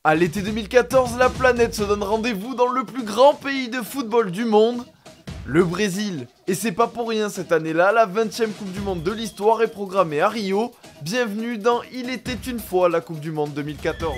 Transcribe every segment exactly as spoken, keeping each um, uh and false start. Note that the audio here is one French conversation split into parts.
À l'été deux mille quatorze, la planète se donne rendez-vous dans le plus grand pays de football du monde, le Brésil. Et c'est pas pour rien cette année-là, la vingtième Coupe du Monde de l'histoire est programmée à Rio. Bienvenue dans Il était une fois la Coupe du Monde deux mille quatorze.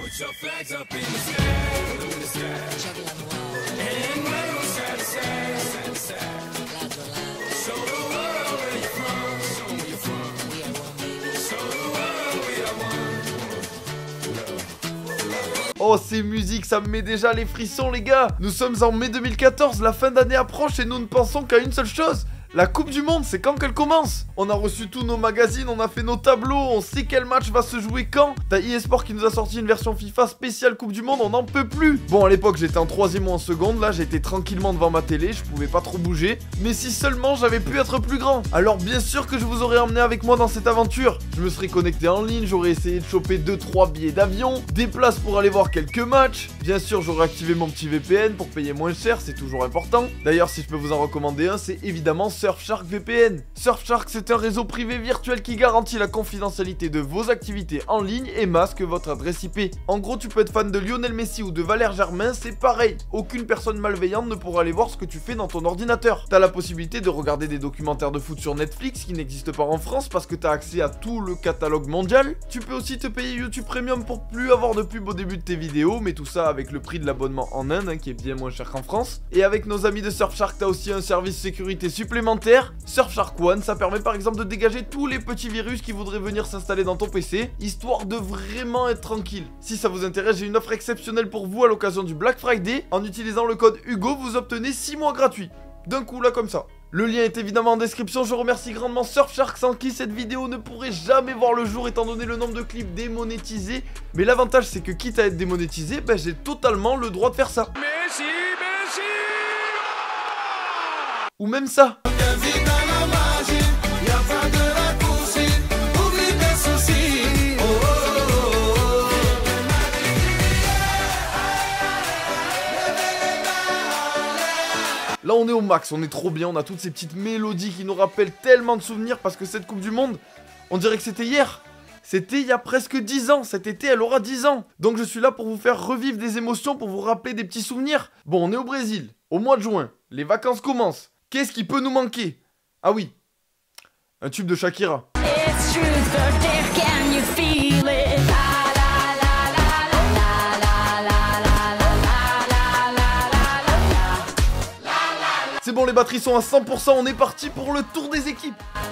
Oh, ces musiques, ça me met déjà les frissons, les gars. Nous sommes en mai deux mille quatorze, la fin d'année approche et nous ne pensons qu'à une seule chose. La Coupe du Monde, c'est quand qu'elle commence? On a reçu tous nos magazines, on a fait nos tableaux, on sait quel match va se jouer quand. T'as eSport qui nous a sorti une version FIFA spéciale Coupe du Monde, on n'en peut plus. Bon, à l'époque, j'étais en troisième ou en seconde, là, j'étais tranquillement devant ma télé, je pouvais pas trop bouger. Mais si seulement j'avais pu être plus grand. Alors bien sûr que je vous aurais emmené avec moi dans cette aventure. Je me serais connecté en ligne, j'aurais essayé de choper deux trois billets d'avion, des places pour aller voir quelques matchs. Bien sûr, j'aurais activé mon petit V P N pour payer moins cher, c'est toujours important. D'ailleurs, si je peux vous en recommander un, c'est évidemment Surfshark V P N. Surfshark, c'est un réseau privé virtuel qui garantit la confidentialité de vos activités en ligne et masque votre adresse I P. En gros, tu peux être fan de Lionel Messi ou de Valère Germain, c'est pareil. Aucune personne malveillante ne pourra aller voir ce que tu fais dans ton ordinateur. T'as la possibilité de regarder des documentaires de foot sur Netflix qui n'existent pas en France parce que t'as accès à tout le catalogue mondial. Tu peux aussi te payer YouTube Premium pour plus avoir de pub au début de tes vidéos, mais tout ça avec le prix de l'abonnement en Inde, hein, qui est bien moins cher qu'en France. Et avec nos amis de Surfshark, t'as aussi un service sécurité supplémentaire. Surfshark One, ça permet par exemple de dégager tous les petits virus qui voudraient venir s'installer dans ton P C, histoire de vraiment être tranquille. Si ça vous intéresse, j'ai une offre exceptionnelle pour vous à l'occasion du Black Friday. En utilisant le code Hugo, vous obtenez six mois gratuits. D'un coup là comme ça. Le lien est évidemment en description, je remercie grandement Surfshark sans qui cette vidéo ne pourrait jamais voir le jour étant donné le nombre de clips démonétisés. Mais l'avantage c'est que quitte à être démonétisé, ben j'ai totalement le droit de faire ça. Messi, Messi. Ou même ça. Là on est au max, on est trop bien, on a toutes ces petites mélodies qui nous rappellent tellement de souvenirs parce que cette Coupe du Monde, on dirait que c'était hier. C'était il y a presque dix ans, cet été elle aura dix ans. Donc je suis là pour vous faire revivre des émotions, pour vous rappeler des petits souvenirs. Bon, on est au Brésil, au mois de juin, les vacances commencent. Qu'est-ce qui peut nous manquer? Ah oui, un tube de Shakira. C'est bon, les batteries sont à cent pour cent, on est parti pour le tour des équipes.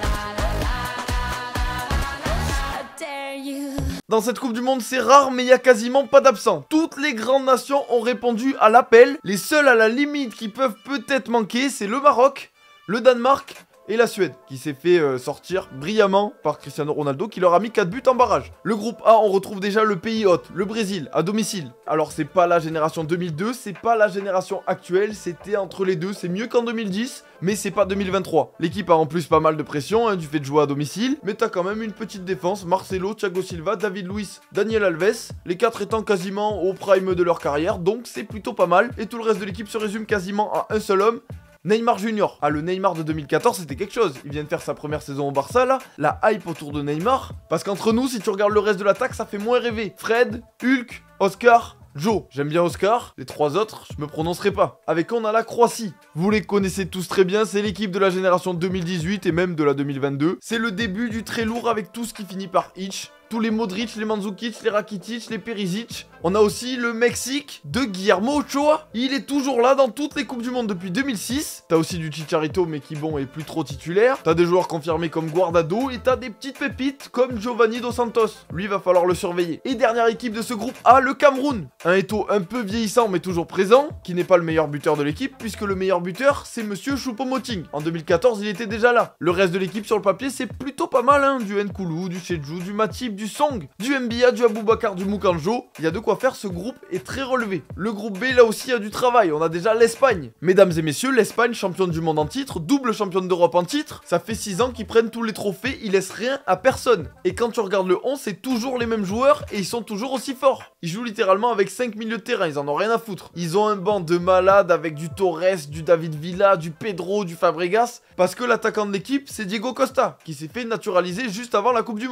Dans cette Coupe du Monde, c'est rare, mais il n'y a quasiment pas d'absents. Toutes les grandes nations ont répondu à l'appel. Les seuls à la limite qui peuvent peut-être manquer, c'est le Maroc, le Danemark et la Suède, qui s'est fait euh, sortir brillamment par Cristiano Ronaldo, qui leur a mis quatre buts en barrage. Le groupe A, on retrouve déjà le pays hôte, le Brésil, à domicile. Alors c'est pas la génération deux mille deux, c'est pas la génération actuelle, c'était entre les deux, c'est mieux qu'en deux mille dix, mais c'est pas deux mille vingt-trois. L'équipe a en plus pas mal de pression, hein, du fait de jouer à domicile, mais t'as quand même une petite défense, Marcelo, Thiago Silva, David Luiz, Daniel Alves, les quatre étant quasiment au prime de leur carrière, donc c'est plutôt pas mal, et tout le reste de l'équipe se résume quasiment à un seul homme, Neymar Junior. Ah, le Neymar de deux mille quatorze, c'était quelque chose. Il vient de faire sa première saison au Barça, là. La hype autour de Neymar. Parce qu'entre nous, si tu regardes le reste de l'attaque, ça fait moins rêver. Fred, Hulk, Oscar, Joe. J'aime bien Oscar. Les trois autres, je me prononcerai pas. Avec on a la Croatie. Vous les connaissez tous très bien, c'est l'équipe de la génération deux mille dix-huit et même de la deux mille vingt-deux. C'est le début du très lourd avec tout ce qui finit par itch. Tous les Modric, les Mandzukic, les Rakitic, les Perisic. On a aussi le Mexique de Guillermo Ochoa. Il est toujours là dans toutes les Coupes du Monde depuis deux mille six. T'as aussi du Chicharito, mais qui bon est plus trop titulaire. T'as des joueurs confirmés comme Guardado et t'as des petites pépites comme Giovanni Dos Santos. Lui, va falloir le surveiller. Et dernière équipe de ce groupe A, le Cameroun. Un Eto'o un peu vieillissant mais toujours présent, qui n'est pas le meilleur buteur de l'équipe, puisque le meilleur buteur, c'est Monsieur Choupo-Moting. En deux mille quatorze, il était déjà là. Le reste de l'équipe sur le papier, c'est plutôt pas mal, hein. Du Nkoulou, du Chedjou, du Matip, du Song, du Mbia, du Aboubakar, du Moukanjo. Il y a de quoi faire, ce groupe est très relevé. Le groupe B, là aussi, a du travail. On a déjà l'Espagne. Mesdames et messieurs, l'Espagne, championne du monde en titre, double championne d'Europe en titre. Ça fait six ans qu'ils prennent tous les trophées, ils laissent rien à personne. Et quand tu regardes le onze, c'est toujours les mêmes joueurs et ils sont toujours aussi forts. Ils jouent littéralement avec cinq milieux de terrain, ils en ont rien à foutre. Ils ont un banc de malades avec du Torres, du David Villa, du Pedro, du Fabregas. Parce que l'attaquant de l'équipe, c'est Diego Costa, qui s'est fait naturaliser juste avant la Coupe du Monde.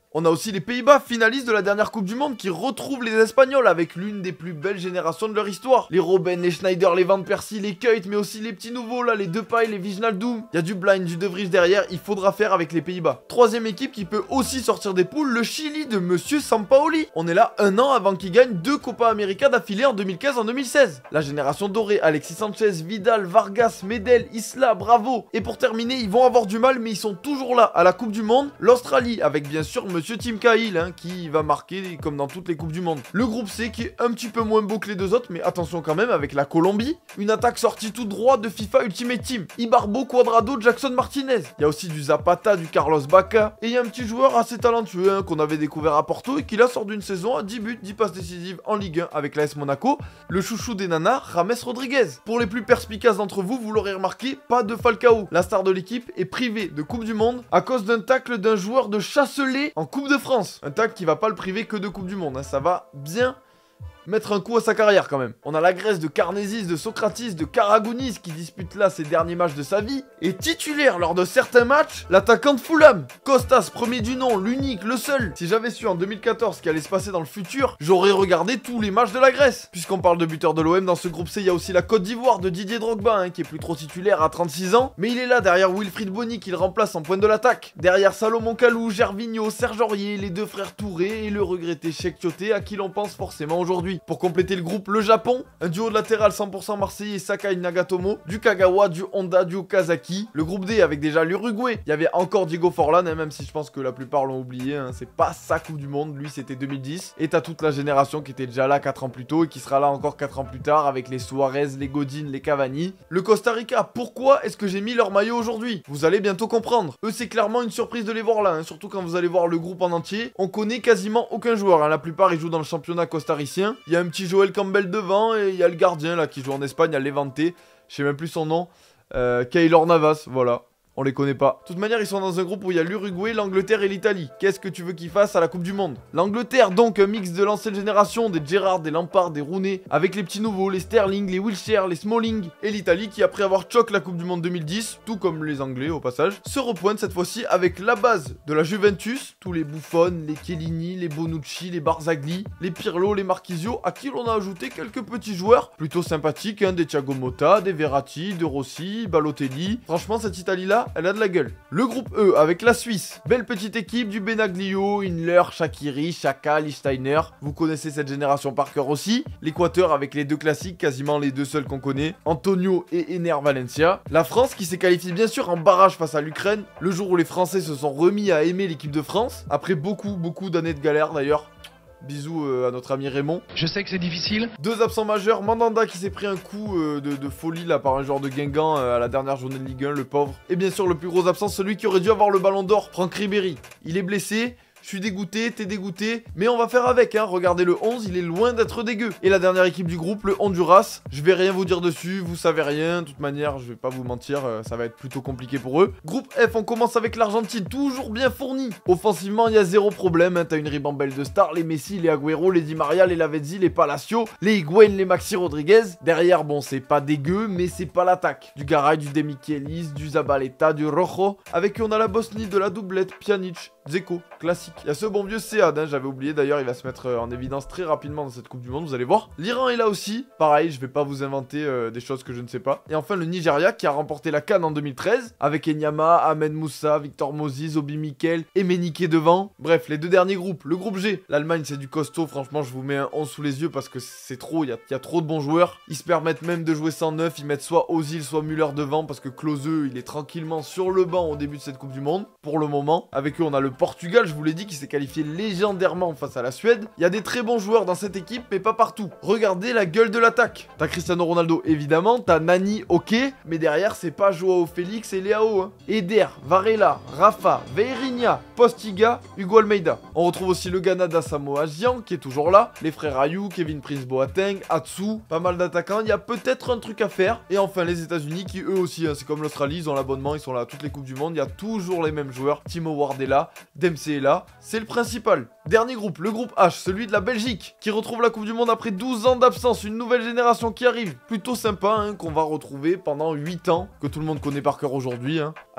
On a aussi les Pays-Bas, finalistes de la dernière Coupe du Monde, qui retrouvent les Espagnols avec l'une des plus belles générations de leur histoire. Les Robben, les Schneider, les Van Persie, les Kuyt, mais aussi les petits nouveaux là, les Depay, les Wijnaldum. Il y a du Blind, du De Vries derrière, il faudra faire avec les Pays-Bas. Troisième équipe qui peut aussi sortir des poules, le Chili de Monsieur Sampaoli. On est là un an avant qu'il gagne deux Copa América d'affilée en deux mille quinze et en deux mille seize. La génération dorée, Alexis Sanchez, Vidal, Vargas, Medel, Isla, Bravo. Et pour terminer, ils vont avoir du mal, mais ils sont toujours là à la Coupe du Monde. L'Australie, avec bien sûr Monsieur Tim Cahill, hein, qui va marquer comme dans toutes les Coupes du Monde. Le groupe C, qui est un petit peu moins beau que les deux autres, mais attention quand même, avec la Colombie. Une attaque sortie tout droit de FIFA Ultimate Team. Ibarbo, Cuadrado, Jackson Martinez. Il y a aussi du Zapata, du Carlos Bacca. Et il y a un petit joueur assez talentueux hein, qu'on avait découvert à Porto et qui là sort d'une saison à dix buts, dix passes décisives en Ligue un avec l'A S Monaco. Le chouchou des nanas, James Rodriguez. Pour les plus perspicaces d'entre vous, vous l'aurez remarqué, pas de Falcao. La star de l'équipe est privée de Coupe du Monde à cause d'un tacle d'un joueur de Chasselet en Coupe de France. Un tacle qui va pas le priver que de Coupe du Monde. Hein. Ça va bien mettre un coup à sa carrière quand même. On a la Grèce de Karnésis, de Socratis, de Karagounis qui dispute là ses derniers matchs de sa vie. Et titulaire lors de certains matchs, l'attaquant de Fulham. Costas, premier du nom, l'unique, le seul. Si j'avais su en deux mille quatorze ce qui allait se passer dans le futur, j'aurais regardé tous les matchs de la Grèce. Puisqu'on parle de buteur de l'O M, dans ce groupe C, il y a aussi la Côte d'Ivoire de Didier Drogba, hein, qui est plus trop titulaire à trente-six ans. Mais il est là derrière Wilfried Bony qui le remplace en pointe de l'attaque. Derrière Salomon Kalou, Gervinho, Serge Aurier, les deux frères Touré et le regretté Cheikh Tioté à qui l'on pense forcément aujourd'hui. Pour compléter le groupe, le Japon, un duo de latéral cent pour cent marseillais, Sakai Nagatomo, du Kagawa, du Honda, du Okazaki. Le groupe D avec déjà l'Uruguay. Il y avait encore Diego Forlan, hein, même si je pense que la plupart l'ont oublié, hein, c'est pas sa Coupe du Monde, lui c'était deux mille dix. Et t'as toute la génération qui était déjà là quatre ans plus tôt et qui sera là encore quatre ans plus tard avec les Suarez, les Godin, les Cavani. Le Costa Rica, pourquoi est-ce que j'ai mis leur maillot aujourd'hui? Vous allez bientôt comprendre. Eux c'est clairement une surprise de les voir là, hein, surtout quand vous allez voir le groupe en entier. On connaît quasiment aucun joueur, hein, la plupart ils jouent dans le championnat costaricien. Il y a un petit Joel Campbell devant et il y a le gardien là qui joue en Espagne à Levante, je sais même plus son nom, euh, Keylor Navas, voilà. On les connaît pas. De toute manière, ils sont dans un groupe où il y a l'Uruguay, l'Angleterre et l'Italie. Qu'est-ce que tu veux qu'ils fassent à la Coupe du Monde? L'Angleterre, donc, un mix de l'ancienne génération, des Gerrard, des Lampard, des Rooney, avec les petits nouveaux, les Sterling, les Wilshere, les Smalling, et l'Italie qui, après avoir choqué la Coupe du Monde deux mille dix, tout comme les Anglais au passage, se repointe cette fois-ci avec la base de la Juventus, tous les Buffon, les Chiellini, les Bonucci, les Barzagli, les Pirlo, les Marchisio, à qui l'on a ajouté quelques petits joueurs plutôt sympathiques, hein, des Thiago Motta, des Verratti, de Rossi, Balotelli. Franchement, cette Italie-là, elle a de la gueule. Le groupe E avec la Suisse, belle petite équipe du Benaglio, Inler, Shaqiri, Xhaka, Lichtsteiner. Vous connaissez cette génération par cœur aussi. L'Équateur avec les deux classiques, quasiment les deux seuls qu'on connaît, Antonio et Ener Valencia. La France qui s'est qualifiée bien sûr en barrage face à l'Ukraine, le jour où les Français se sont remis à aimer l'équipe de France, après beaucoup beaucoup d'années de galère d'ailleurs. Bisous euh, à notre ami Raymond. Je sais que c'est difficile. Deux absents majeurs, Mandanda qui s'est pris un coup euh, de, de folie là par un joueur de Guingamp euh, à la dernière journée de Ligue un, le pauvre. Et bien sûr le plus gros absent, celui qui aurait dû avoir le ballon d'or, Franck Ribéry. Il est blessé. Je suis dégoûté, t'es dégoûté, mais on va faire avec, hein. Regardez le onze, il est loin d'être dégueu. Et la dernière équipe du groupe, le Honduras, je vais rien vous dire dessus, vous savez rien. De toute manière, je vais pas vous mentir, euh, ça va être plutôt compliqué pour eux. Groupe F, on commence avec l'Argentine, toujours bien fourni. Offensivement, il y a zéro problème, hein. T'as une ribambelle de stars, les Messi, les Agüero, les Di Maria, les Lavezzi, les Palacio, les Higuain, les Maxi Rodriguez. Derrière, bon, c'est pas dégueu, mais c'est pas l'attaque. Du Garay, du De Michelis, du Zabaleta, du Rojo. Avec eux, on a la Bosnie de la doublette, Pjanic, Dzeko, classique. Il y a ce bon vieux Sead, hein, j'avais oublié d'ailleurs, il va se mettre euh, en évidence très rapidement dans cette Coupe du Monde, vous allez voir. L'Iran est là aussi, pareil, je vais pas vous inventer euh, des choses que je ne sais pas. Et enfin le Nigeria qui a remporté la CAN en deux mille treize, avec Enyama, Ahmed Moussa, Victor Moses, Obi Mikel, et Menike devant. Bref, les deux derniers groupes. Le groupe G, l'Allemagne c'est du costaud, franchement je vous mets un onze sous les yeux parce que c'est trop, il y, y a trop de bons joueurs. Ils se permettent même de jouer sans neuf, ils mettent soit Ozil, soit Müller devant parce que Klose, il est tranquillement sur le banc au début de cette Coupe du Monde, pour le moment. Avec eux on a le Portugal, je vous l'ai dit, qui s'est qualifié légendairement face à la Suède. Il y a des très bons joueurs dans cette équipe, mais pas partout. Regardez la gueule de l'attaque. T'as Cristiano Ronaldo, évidemment. T'as Nani, ok. Mais derrière, c'est pas Joao Félix et Leao. Hein. Eder, Varela, Rafa, Veirinha, Postiga, Hugo Almeida. On retrouve aussi le Ghana d'Asamoah Gyan, qui est toujours là. Les frères Ayou, Kevin Prince Boateng, Atsu. Pas mal d'attaquants. Il y a peut-être un truc à faire. Et enfin, les États-Unis, qui eux aussi, hein, c'est comme l'Australie, ils ont l'abonnement, ils sont là à toutes les Coupes du Monde. Il y a toujours les mêmes joueurs. Timo Ward est là. Dempsey est là. C'est le principal. Dernier groupe, le groupe H, celui de la Belgique, qui retrouve la Coupe du Monde après douze ans d'absence, une nouvelle génération qui arrive. Plutôt sympa, hein, qu'on va retrouver pendant huit ans, que tout le monde connaît par cœur aujourd'hui. Hein.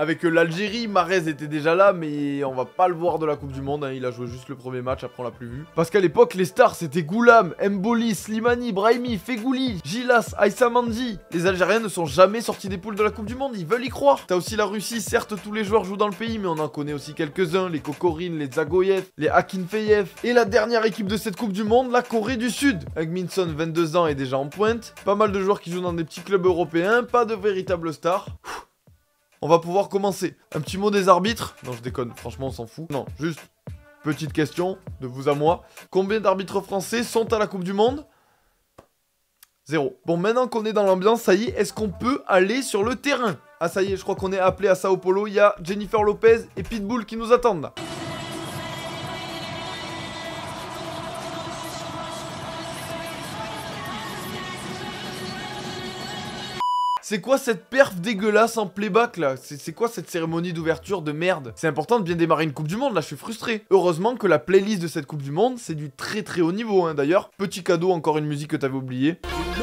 Avec l'Algérie, Mahrez était déjà là, mais on va pas le voir de la Coupe du Monde, hein. Il a joué juste le premier match, après on l'a plus vu. Parce qu'à l'époque, les stars c'était Goulam, Mboli, Slimani, Brahimi, Fegouli, Gilas, Aïssa Mandi. Les Algériens ne sont jamais sortis des poules de la Coupe du Monde, ils veulent y croire. T'as aussi la Russie, certes tous les joueurs jouent dans le pays, mais on en connaît aussi quelques-uns, les Kokorine, les Zagoyev, les Akinfeyev. Et la dernière équipe de cette Coupe du Monde, la Corée du Sud. Hugminson, vingt-deux ans, est déjà en pointe. Pas mal de joueurs qui jouent dans des petits clubs européens, pas de véritables stars. On va pouvoir commencer. Un petit mot des arbitres. Non, je déconne, franchement, on s'en fout. Non, juste, petite question, de vous à moi. Combien d'arbitres français sont à la Coupe du Monde? Zéro. Bon, maintenant qu'on est dans l'ambiance, ça y est, est-ce qu'on peut aller sur le terrain? Ah, ça y est, je crois qu'on est appelé à Sao Paulo. Il y a Jennifer Lopez et Pitbull qui nous attendent là. C'est quoi cette perf dégueulasse en playback là? C'est quoi cette cérémonie d'ouverture de merde? C'est important de bien démarrer une Coupe du Monde, là je suis frustré. Heureusement que la playlist de cette Coupe du Monde, c'est du très très haut niveau hein, d'ailleurs. Petit cadeau, encore une musique que t'avais oubliée.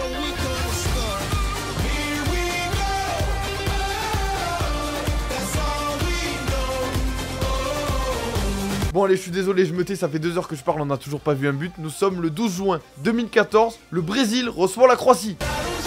Bon allez, je suis désolé, je me tais, ça fait deux heures que je parle, on n'a toujours pas vu un but. Nous sommes le douze juin deux mille quatorze, le Brésil reçoit la Croatie.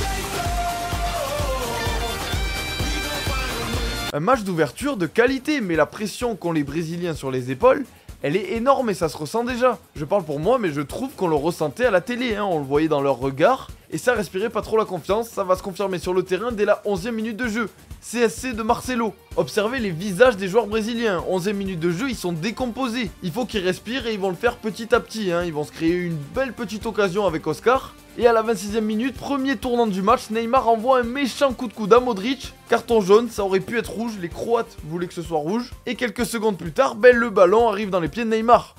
Un match d'ouverture de qualité, mais la pression qu'ont les Brésiliens sur les épaules, elle est énorme et ça se ressent déjà. Je parle pour moi, mais je trouve qu'on le ressentait à la télé, hein, on le voyait dans leur regard, et ça respirait pas trop la confiance, ça va se confirmer sur le terrain dès la onzième minute de jeu. C S C de Marcelo. Observez les visages des joueurs brésiliens, onzième minute de jeu, ils sont décomposés. Il faut qu'ils respirent et ils vont le faire petit à petit, hein. Ils vont se créer une belle petite occasion avec Oscar. Et à la vingt-sixième minute, premier tournant du match, Neymar envoie un méchant coup de coude à Modric. Carton jaune, ça aurait pu être rouge, les Croates voulaient que ce soit rouge. Et quelques secondes plus tard, ben, le ballon arrive dans les pieds de Neymar.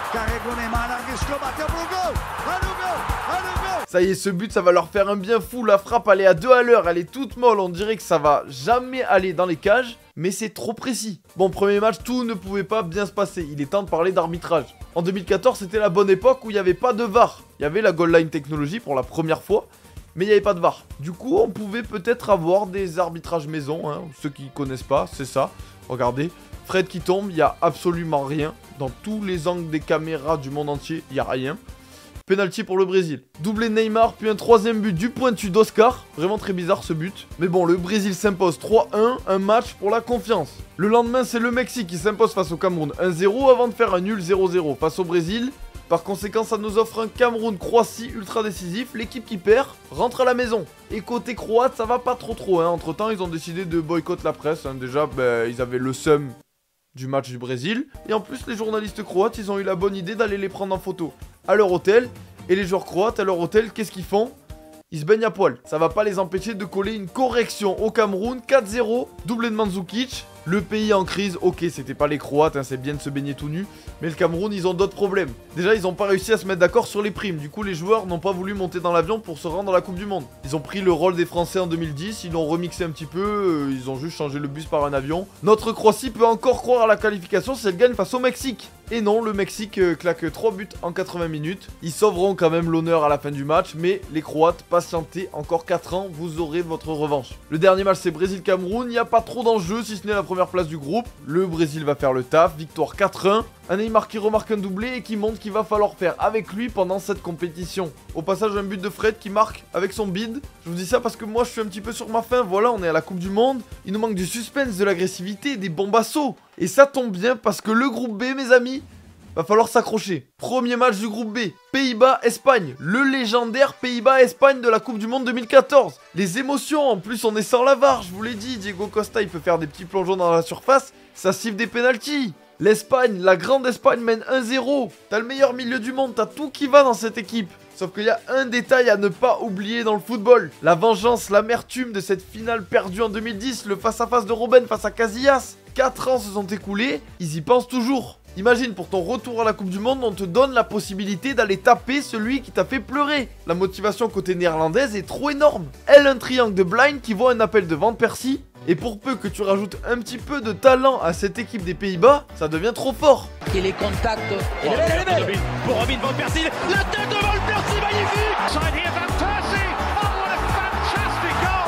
Ça y est, ce but, ça va leur faire un bien fou. La frappe, elle est à deux à l'heure, elle est toute molle. On dirait que ça va jamais aller dans les cages, mais c'est trop précis. Bon, premier match, tout ne pouvait pas bien se passer. Il est temps de parler d'arbitrage. En deux mille quatorze, c'était la bonne époque où il n'y avait pas de V A R. Il y avait la goal line technologie pour la première fois, mais il n'y avait pas de V A R. Du coup, on pouvait peut-être avoir des arbitrages maison. Hein. Ceux qui connaissent pas, c'est ça. Regardez, Fred qui tombe, il n'y a absolument rien. Dans tous les angles des caméras du monde entier, il n'y a rien. Penalty pour le Brésil. Doublé de Neymar, puis un troisième but du pointu d'Oscar. Vraiment très bizarre ce but. Mais bon, le Brésil s'impose trois un, un match pour la confiance. Le lendemain, c'est le Mexique qui s'impose face au Cameroun un zéro avant de faire un nul zéro zéro face au Brésil. Par conséquent, ça nous offre un Cameroun-Croatie ultra décisif. L'équipe qui perd rentre à la maison. Et côté croate, ça va pas trop trop. Hein. Entre temps, ils ont décidé de boycotter la presse. Hein. Déjà, ben, ils avaient le seum du match du Brésil. Et en plus, les journalistes croates, ils ont eu la bonne idée d'aller les prendre en photo à leur hôtel. Et les joueurs croates, à leur hôtel, qu'est-ce qu'ils font? Ils se baignent à poil. Ça va pas les empêcher de coller une correction au Cameroun. quatre zéro, doublé de Mandzukic. Le pays en crise, ok, c'était pas les Croates, hein, c'est bien de se baigner tout nu. Mais le Cameroun, ils ont d'autres problèmes. Déjà, ils ont pas réussi à se mettre d'accord sur les primes. Du coup, les joueurs n'ont pas voulu monter dans l'avion pour se rendre à la Coupe du Monde. Ils ont pris le rôle des Français en deux mille dix, ils l'ont remixé un petit peu, euh, ils ont juste changé le bus par un avion. Notre Croatie peut encore croire à la qualification si elle gagne face au Mexique. Et non, le Mexique euh, claque trois buts en quatre-vingts minutes. Ils sauveront quand même l'honneur à la fin du match, mais les Croates, patientez encore quatre ans, vous aurez votre revanche. Le dernier match, c'est Brésil-Cameroun, il n'y a pas trop d'enjeux si ce n'est la première place du groupe. Le Brésil va faire le taf, victoire quatre un. Un Neymar qui remarque un doublé et qui montre qu'il va falloir faire avec lui pendant cette compétition. Au passage, un but de Fred qui marque avec son bide. Je vous dis ça parce que moi, je suis un petit peu sur ma faim. Voilà, on est à la Coupe du Monde. Il nous manque du suspense, de l'agressivité, des bombassos. Et ça tombe bien parce que le groupe B, mes amis, va falloir s'accrocher. Premier match du groupe B, Pays-Bas-Espagne. Le légendaire Pays-Bas-Espagne de la Coupe du Monde deux mille quatorze. Les émotions, en plus on est sans la V A R, je vous l'ai dit. Diego Costa, il peut faire des petits plongeons dans la surface. Ça siffle des pénaltys. L'Espagne, la grande Espagne mène un zéro. T'as le meilleur milieu du monde, t'as tout qui va dans cette équipe. Sauf qu'il y a un détail à ne pas oublier dans le football. La vengeance, l'amertume de cette finale perdue en deux mille dix. Le face-à-face de Robben face à Casillas. quatre ans se sont écoulés, ils y pensent toujours. Imagine, pour ton retour à la Coupe du Monde, on te donne la possibilité d'aller taper celui qui t'a fait pleurer. La motivation côté néerlandaise est trop énorme. Elle, un triangle de Blind qui voit un appel de Van Persie. Et pour peu que tu rajoutes un petit peu de talent à cette équipe des Pays-Bas, ça devient trop fort. Et les contacts. Et oh, les belles, les belles. Pour Robin Van Persie, la tête de Van Persie, magnifique. C'est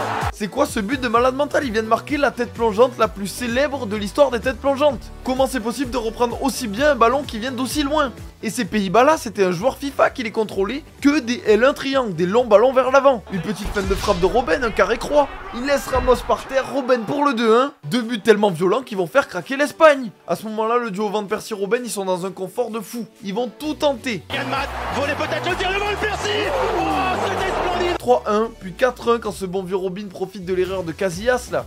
C'est quoi ce but de malade mental? Il vient de marquer la tête plongeante la plus célèbre de l'histoire des têtes plongeantes. Comment c'est possible de reprendre aussi bien un ballon qui vient d'aussi loin? Et ces Pays-Bas là, c'était un joueur FIFA qui les contrôlait, que des L un triangle, des longs ballons vers l'avant. Une petite feinte de frappe de Robben, un carré croix. Il laisse Ramos par terre, Robben pour le deux un. Deux buts tellement violents qu'ils vont faire craquer l'Espagne. À ce moment là, le duo Van Persie-Robben, ils sont dans un confort de fou. Ils vont tout tenter. Yann Mat, voler peut-être le tir de Van Persie. Oh, c'était splendide. trois un, puis quatre un quand ce bon vieux Robin profite de l'erreur de Casillas là.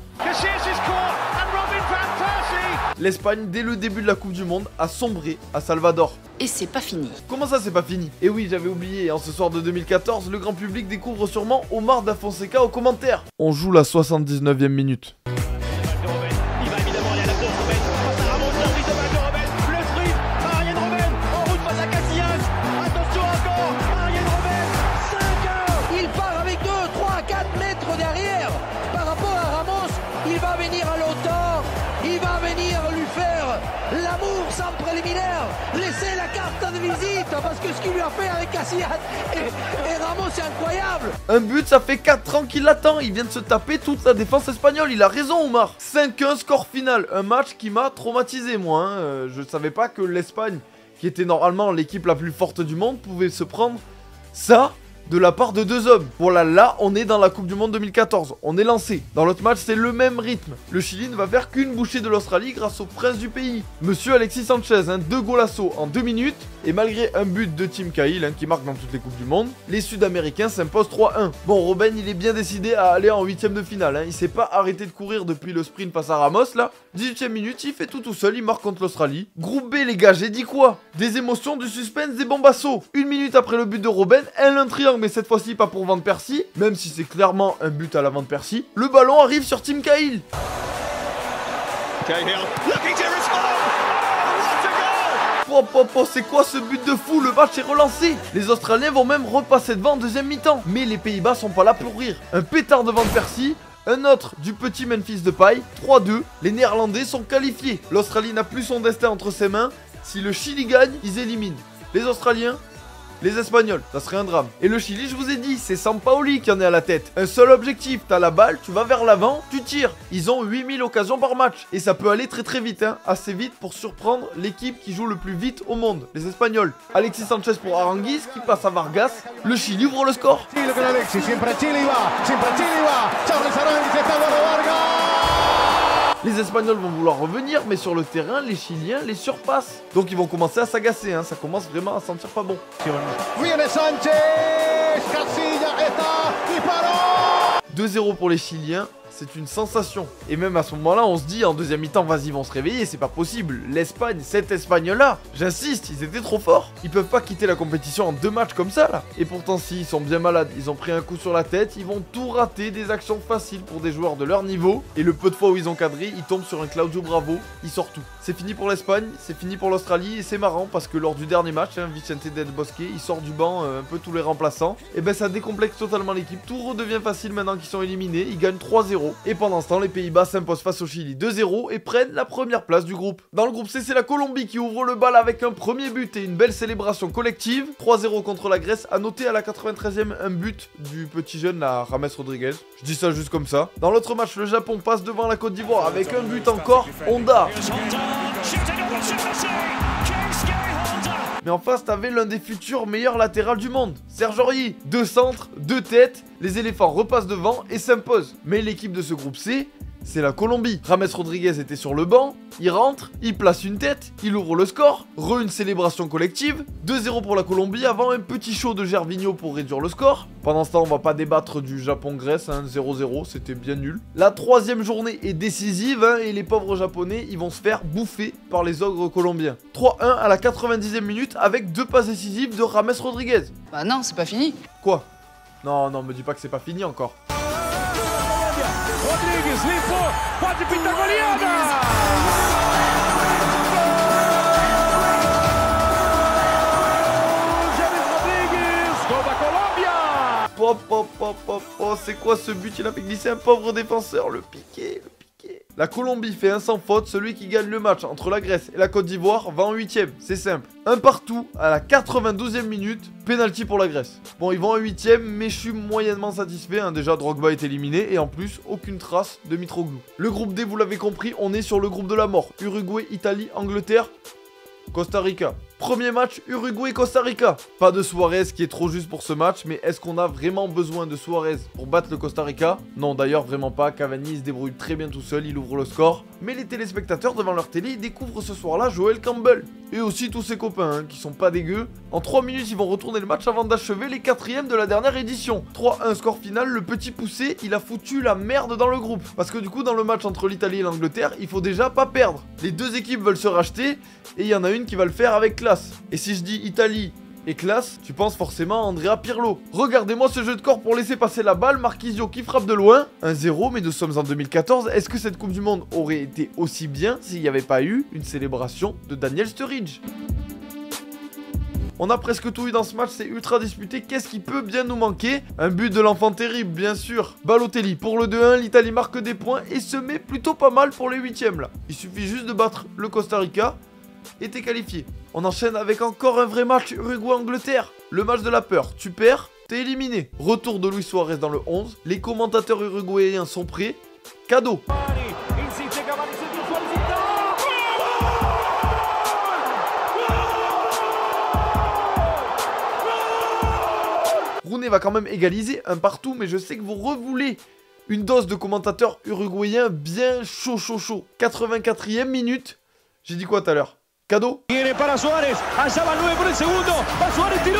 L'Espagne, dès le début de la Coupe du Monde, a sombré à Salvador. Et c'est pas fini. Comment ça, c'est pas fini? Et oui, j'avais oublié, en ce soir de deux mille quatorze, le grand public découvre sûrement Omar Da Fonseca aux commentaires. On joue la soixante-dix-neuvième minute. Il va évidemment aller à la course, Robben. Face à Ramos, la prise de balle de Robben. Le sprint, Arjen Robben. En route face à Casillas. Attention encore, Arjen Robben. cinq un. Il part avec deux, trois, quatre mètres derrière. Par rapport à Ramos, il va venir à l'auteur. Il va venir lui faire l'amour sans préliminaire. Laisser la carte de visite parce que ce qu'il lui a fait avec Casillas et, et Ramos, c'est incroyable. Un but, ça fait quatre ans qu'il l'attend. Il vient de se taper toute la défense espagnole. Il a raison, Omar. cinq un, score final. Un match qui m'a traumatisé, moi. Hein. Euh, je savais pas que l'Espagne, qui était normalement l'équipe la plus forte du monde, pouvait se prendre ça de la part de deux hommes. Voilà, là, on est dans la Coupe du Monde deux mille quatorze. On est lancé. Dans l'autre match, c'est le même rythme. Le Chili ne va faire qu'une bouchée de l'Australie grâce au prince du pays. Monsieur Alexis Sanchez, hein, deux golassos en deux minutes. Et malgré un but de Tim Cahill, hein, qui marque dans toutes les Coupes du Monde, les Sud-Américains s'imposent trois un. Bon, Robben, il est bien décidé à aller en huitième de finale. Hein. Il s'est pas arrêté de courir depuis le sprint face à Ramos, là. dix-huitième minute, il fait tout tout seul, il marque contre l'Australie. Groupe B, les gars, j'ai dit quoi? Des émotions, du suspense, des bombassos. Une minute après le but de Robben, elle un triangle, mais cette fois-ci pas pour Van Persie, même si c'est clairement un but à la Van Persie. Le ballon arrive sur Tim Cahill. Cahill, looking to respond. Oh, oh, oh, c'est quoi ce but de fou? Le match est relancé. Les Australiens vont même repasser devant en deuxième mi-temps. Mais les Pays-Bas sont pas là pour rire. Un pétard de Van Persie, un autre du petit Memphis Depay, trois deux. Les Néerlandais sont qualifiés. L'Australie n'a plus son destin entre ses mains. Si le Chili gagne, ils éliminent les Australiens, les Espagnols, ça serait un drame. Et le Chili, je vous ai dit, c'est Sampaoli qui en est à la tête. Un seul objectif, t'as la balle, tu vas vers l'avant, tu tires. Ils ont huit mille occasions par match. Et ça peut aller très très vite, hein. Assez vite pour surprendre l'équipe qui joue le plus vite au monde, les Espagnols. Alexis Sanchez pour Aranguiz, qui passe à Vargas. Le Chili ouvre le score. Les Espagnols vont vouloir revenir, mais sur le terrain, les Chiliens les surpassent. Donc ils vont commencer à s'agacer, hein. Ça commence vraiment à sentir pas bon. deux zéro pour les Chiliens. C'est une sensation. Et même à ce moment-là, on se dit en deuxième mi-temps, vas-y, ils vont se réveiller, c'est pas possible. L'Espagne, cette Espagne-là, j'insiste, ils étaient trop forts. Ils peuvent pas quitter la compétition en deux matchs comme ça, là. Et pourtant, si, ils sont bien malades, ils ont pris un coup sur la tête, ils vont tout rater, des actions faciles pour des joueurs de leur niveau. Et le peu de fois où ils ont cadré, ils tombent sur un Claudio Bravo, ils sortent tout. C'est fini pour l'Espagne, c'est fini pour l'Australie, et c'est marrant parce que lors du dernier match, hein, Vicente Del Bosque, il sort du banc euh, un peu tous les remplaçants. Et ben ça décomplexe totalement l'équipe, tout redevient facile maintenant qu'ils sont éliminés, ils gagnent trois zéro. Et pendant ce temps, les Pays-Bas s'imposent face au Chili deux zéro et prennent la première place du groupe. Dans le groupe C, c'est la Colombie qui ouvre le bal avec un premier but et une belle célébration collective. trois zéro contre la Grèce, à noter à la quatre-vingt-treizième un but du petit jeune, là, James Rodriguez. Je dis ça juste comme ça. Dans l'autre match, le Japon passe devant la Côte d'Ivoire avec un but encore, Honda. Mais en face, t'avais l'un des futurs meilleurs latérales du monde, Serge Aurier. Deux centres, deux têtes, les éléphants repassent devant et s'imposent. Mais l'équipe de ce groupe C, c'est la Colombie. James Rodriguez était sur le banc, il rentre, il place une tête, il ouvre le score, re une célébration collective, deux zéro pour la Colombie avant un petit show de Gervinho pour réduire le score. Pendant ce temps, on va pas débattre du Japon-Grèce, hein, zéro zéro, c'était bien nul. La troisième journée est décisive, hein, et les pauvres Japonais, ils vont se faire bouffer par les ogres colombiens. trois un à la quatre-vingt-dixième minute avec deux passes décisives de James Rodriguez. Bah non, c'est pas fini. Quoi? Non, non, me dis pas que c'est pas fini encore. Rodrigues limpou, pode pintar goleada! James Rodrigues, gol da Colômbia! Pop, pop, pop, pop, pop, c'est quoi ce but? Il a fait glisser un pauvre défenseur, le piqué, le piqué. compliqué. La Colombie fait un sans faute, celui qui gagne le match entre la Grèce et la Côte d'Ivoire va en huitième, c'est simple. Un partout à la quatre-vingt-douzième minute, penalty pour la Grèce. Bon, ils vont en huitième, mais je suis moyennement satisfait, hein. Déjà Drogba est éliminé et en plus, aucune trace de Mitroglou. Le groupe D, vous l'avez compris, on est sur le groupe de la mort. Uruguay, Italie, Angleterre, Costa Rica. Premier match, Uruguay-Costa Rica. Pas de Suarez qui est trop juste pour ce match, mais est-ce qu'on a vraiment besoin de Suarez pour battre le Costa Rica? Non, d'ailleurs, vraiment pas. Cavani il se débrouille très bien tout seul, il ouvre le score. Mais les téléspectateurs devant leur télé, ils découvrent ce soir-là Joel Campbell. Et aussi tous ses copains, hein, qui sont pas dégueux. En trois minutes, ils vont retourner le match avant d'achever les quatrièmes de la dernière édition. trois un score final, le petit poussé, il a foutu la merde dans le groupe. Parce que du coup, dans le match entre l'Italie et l'Angleterre, il faut déjà pas perdre. Les deux équipes veulent se racheter, et il y en a une qui va le faire avec classe. Et si je dis Italie et classe, tu penses forcément à Andrea Pirlo. Regardez-moi ce jeu de corps pour laisser passer la balle, Marquisio qui frappe de loin. un zéro, mais nous sommes en deux mille quatorze. Est-ce que cette Coupe du Monde aurait été aussi bien s'il n'y avait pas eu une célébration de Daniel Sturridge? On a presque tout eu dans ce match, c'est ultra disputé. Qu'est-ce qui peut bien nous manquer? Un but de l'enfant terrible, bien sûr. Balotelli pour le deux un, l'Italie marque des points et se met plutôt pas mal pour les huitièmes là. Il suffit juste de battre le Costa Rica et t'es qualifié. On enchaîne avec encore un vrai match Uruguay-Angleterre. Le match de la peur. Tu perds, t'es éliminé. Retour de Luis Suarez dans le onze. Les commentateurs uruguayens sont prêts. Cadeau. Rooney va quand même égaliser un partout, mais je sais que vous revoulez une dose de commentateurs uruguayens bien chaud chaud chaud. quatre-vingt-quatrième minute. J'ai dit quoi tout à l'heure? Cadeau. Viene para Suárez, allá va el nueve por el segundo, va Suárez, tiró.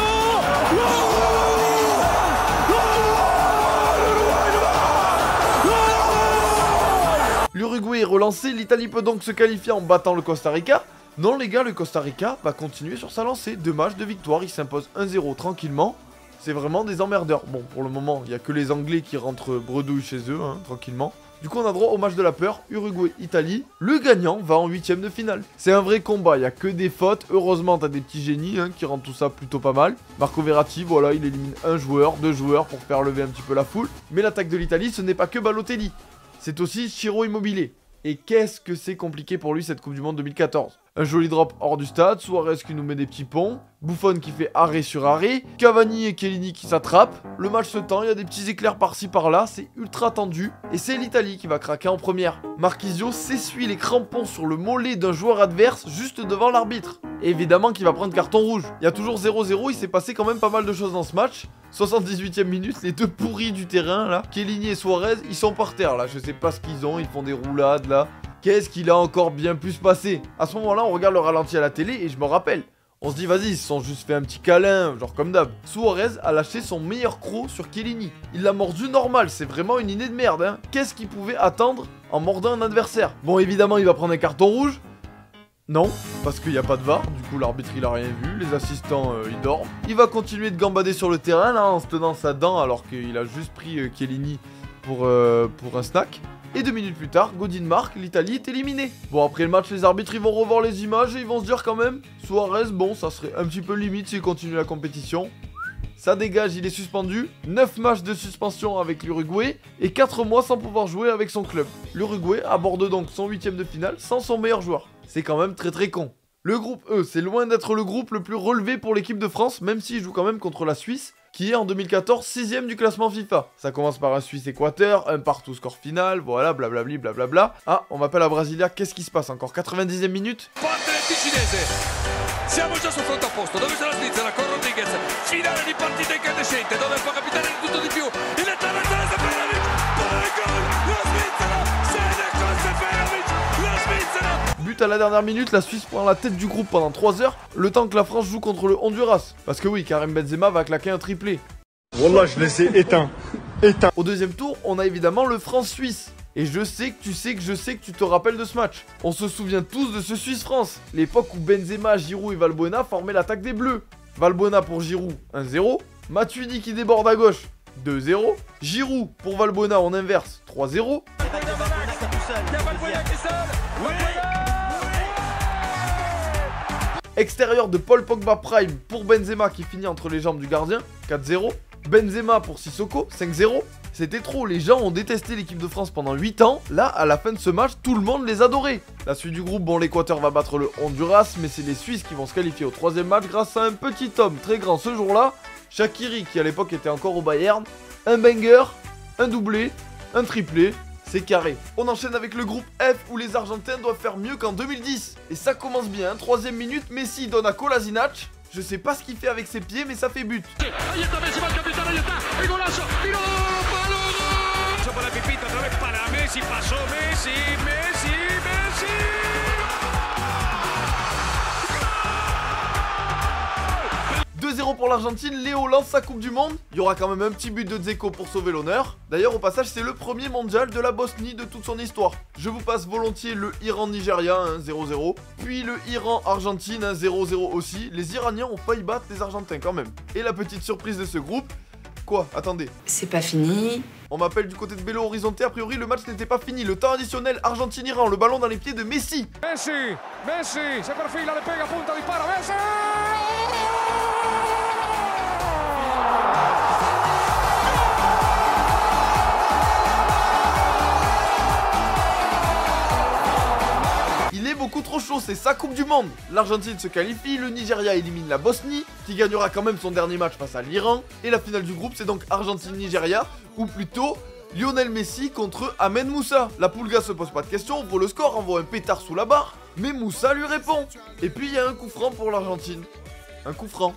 L'Uruguay est relancé, l'Italie peut donc se qualifier en battant le Costa Rica. Non les gars, le Costa Rica va continuer sur sa lancée. Deux matchs de victoire, il s'impose un zéro tranquillement. C'est vraiment des emmerdeurs. Bon, pour le moment, il n'y a que les Anglais qui rentrent bredouilles chez eux, hein, tranquillement. Du coup, on a droit au match de la peur, Uruguay-Italie. Le gagnant va en huitième de finale. C'est un vrai combat, il n'y a que des fautes. Heureusement, t'as des petits génies hein, qui rendent tout ça plutôt pas mal. Marco Verratti, voilà, il élimine un joueur, deux joueurs pour faire lever un petit peu la foule. Mais l'attaque de l'Italie, ce n'est pas que Balotelli. C'est aussi Ciro Immobile. Et qu'est-ce que c'est compliqué pour lui cette Coupe du Monde deux mille quatorze. Un joli drop hors du stade, Suarez qui nous met des petits ponts, Buffon qui fait arrêt sur arrêt, Cavani et Chiellini qui s'attrapent. Le match se tend, il y a des petits éclairs par-ci par-là, c'est ultra tendu. Et c'est l'Italie qui va craquer en première. Marquisio s'essuie les crampons sur le mollet d'un joueur adverse juste devant l'arbitre. Et évidemment qu'il va prendre carton rouge. Il y a toujours zéro zéro, il s'est passé quand même pas mal de choses dans ce match. soixante-dix-huitième minute, les deux pourris du terrain là, Chiellini et Suarez, ils sont par terre là, je sais pas ce qu'ils ont, ils font des roulades là. Qu'est-ce qu'il a encore bien pu se passer? À ce moment-là, on regarde le ralenti à la télé et je me rappelle. On se dit, vas-y, ils se sont juste fait un petit câlin, genre comme d'hab. Suarez a lâché son meilleur croc sur Chiellini. Il l'a mordu normal, c'est vraiment une idée de merde, hein. Qu'est-ce qu'il pouvait attendre en mordant un adversaire? Bon, évidemment, il va prendre un carton rouge. Non, parce qu'il n'y a pas de V A R, du coup l'arbitre il a rien vu, les assistants euh, ils dorment. Il va continuer de gambader sur le terrain là, en se tenant sa dent alors qu'il a juste pris euh, Chiellini pour, euh, pour un snack. Et deux minutes plus tard, Godin marque, l'Italie est éliminée. Bon, après le match, les arbitres, ils vont revoir les images et ils vont se dire quand même, Suarez, bon, ça serait un petit peu limite s'il continue la compétition. Ça dégage, il est suspendu. neuf matchs de suspension avec l'Uruguay et quatre mois sans pouvoir jouer avec son club. L'Uruguay aborde donc son huitième de finale sans son meilleur joueur. C'est quand même très très con. Le groupe E, c'est loin d'être le groupe le plus relevé pour l'équipe de France, même s'il joue quand même contre la Suisse, qui est en deux mille quatorze sixième du classement FIFA. Ça commence par un Suisse-Équateur, un partout score final, voilà, blablabli, blablabla. Ah, on m'appelle à Brasilia, qu'est-ce qui se passe encore? quatre-vingt-dixième minute. Siamo già sul fronte opposto, dove c'è la Svizzera con Rodriguez, finale di partita incandescente, dove può capitare di tutto di più, il lancio di Seferovic, palla del gol, la Svizzera, segna con Seferovic, la Svizzera. But à la dernière minute, la Suisse prend la tête du groupe pendant trois heures, le temps que la France joue contre le Honduras. Parce que oui, Karim Benzema va claquer un triplé. Wallah, je l'ai éteint, éteint. Au deuxième tour, on a évidemment le France-Suisse. Et je sais que tu sais que je sais que tu te rappelles de ce match. On se souvient tous de ce Suisse-France. L'époque où Benzema, Giroud et Valbuena formaient l'attaque des Bleus. Valbuena pour Giroud, un zéro. Matuidi qui déborde à gauche, deux zéro. Giroud pour Valbuena en inverse, trois zéro. Extérieur de Paul Pogba Prime pour Benzema qui finit entre les jambes du gardien, quatre zéro. Benzema pour Sissoko, cinq zéro. C'était trop, les gens ont détesté l'équipe de France pendant huit ans. Là, à la fin de ce match, tout le monde les adorait. La suite du groupe, bon, l'Équateur va battre le Honduras, mais c'est les Suisses qui vont se qualifier au troisième match grâce à un petit homme très grand ce jour-là, Shaqiri, qui à l'époque était encore au Bayern. Un banger, un doublé, un triplé, c'est carré. On enchaîne avec le groupe F où les Argentins doivent faire mieux qu'en deux mille dix. Et ça commence bien, hein. Troisième minute, Messi donne à Kolasinac. Je sais pas ce qu'il fait avec ses pieds, mais ça fait but. deux zéro pour l'Argentine, Léo lance sa coupe du monde. Il y aura quand même un petit but de Dzeko pour sauver l'honneur. D'ailleurs au passage c'est le premier mondial de la Bosnie de toute son histoire. Je vous passe volontiers le Iran-Nigeria, hein, zéro zéro. Puis le Iran-Argentine, hein, zéro zéro aussi. Les Iraniens ont failli battre les Argentins quand même. Et la petite surprise de ce groupe... Quoi? Attendez. C'est pas fini. On m'appelle du côté de Belo Horizonte, a priori le match n'était pas fini. Le temps additionnel, Argentine-Iran, le ballon dans les pieds de Messi. Messi, Messi, se perfila, le pega, punta, dispara, Messi! Il est beaucoup trop chaud, c'est sa coupe du monde. L'Argentine se qualifie, le Nigeria élimine la Bosnie, qui gagnera quand même son dernier match face à l'Iran. Et la finale du groupe, c'est donc Argentine-Nigeria, ou plutôt Lionel Messi contre Ahmed Moussa. La Pulga se pose pas de questions, ouvre le score, envoie un pétard sous la barre, mais Moussa lui répond. Et puis il y a un coup franc pour l'Argentine. Un coup franc.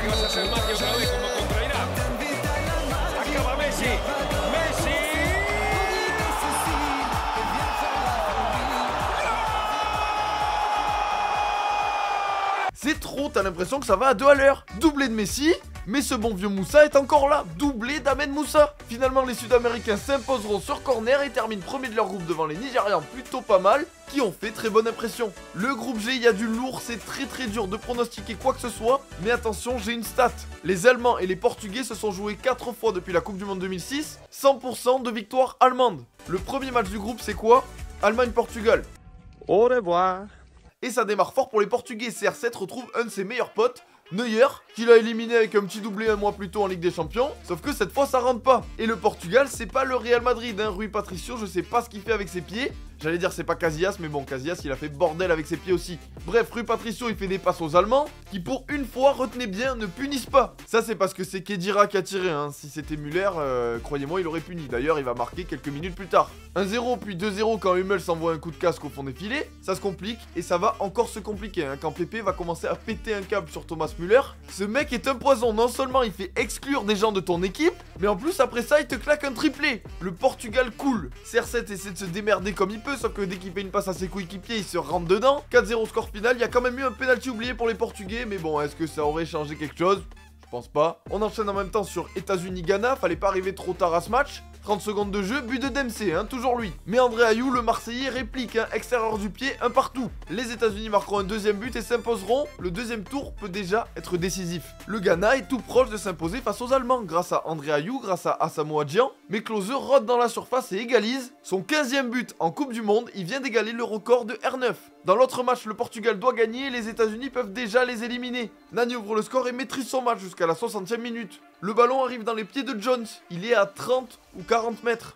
C'est trop, t'as l'impression que ça va à deux à l'heure. Doublé de Messi, mais ce bon vieux Moussa est encore là. Doublé d'Ahmed Moussa. Finalement, les Sud-Américains s'imposeront sur corner et terminent premier de leur groupe devant les Nigérians plutôt pas mal, qui ont fait très bonne impression. Le groupe G, il y a du lourd, c'est très très dur de pronostiquer quoi que ce soit. Mais attention, j'ai une stat. Les Allemands et les Portugais se sont joués quatre fois depuis la Coupe du Monde deux mille six. cent pour cent de victoire allemande. Le premier match du groupe, c'est quoi? Allemagne-Portugal. Au revoir. Et ça démarre fort pour les Portugais. C R sept retrouve un de ses meilleurs potes, Neuer, qu'il a éliminé avec un petit doublé un mois plus tôt en Ligue des Champions. Sauf que cette fois ça rentre pas. Et le Portugal, c'est pas le Real Madrid, hein. Rui Patricio, je sais pas ce qu'il fait avec ses pieds. J'allais dire c'est pas Casillas, mais bon, Casillas il a fait bordel avec ses pieds aussi. Bref, Rui Patricio il fait des passes aux Allemands, qui pour une fois, retenez bien, ne punissent pas. Ça c'est parce que c'est Khedira qui a tiré, hein. Si c'était Müller, euh, croyez-moi il aurait puni. D'ailleurs il va marquer quelques minutes plus tard. un zéro puis deux zéro quand Hummels s'envoie un coup de casque au fond des filets. Ça se complique, et ça va encore se compliquer, hein, quand Pépé va commencer à péter un câble sur Thomas Müller. Ce mec est un poison, non seulement il fait exclure des gens de ton équipe, mais en plus après ça il te claque un triplé. Le Portugal coule. C R sept essaie de se démerder comme il peut, sauf que dès qu'il fait une passe à ses coéquipiers il se rentre dedans. quatre zéro score final, il y a quand même eu un penalty oublié pour les Portugais, mais bon, est-ce que ça aurait changé quelque chose? Je pense pas. On enchaîne en même temps sur États-Unis-Ghana, fallait pas arriver trop tard à ce match. trente secondes de jeu, but de Dempsey, hein, toujours lui. Mais André Ayew, le Marseillais, réplique, hein, extérieur du pied, un partout. Les États-Unis marqueront un deuxième but et s'imposeront. Le deuxième tour peut déjà être décisif. Le Ghana est tout proche de s'imposer face aux Allemands, grâce à André Ayew, grâce à Asamoah Gyan. Mais Klose rôde dans la surface et égalise. Son quinzième but en Coupe du Monde, il vient d'égaler le record de R neuf. Dans l'autre match, le Portugal doit gagner et les États-Unis peuvent déjà les éliminer. Nani ouvre le score et maîtrise son match jusqu'à la soixantième minute. Le ballon arrive dans les pieds de Jones. Il est à trente ou quarante mètres.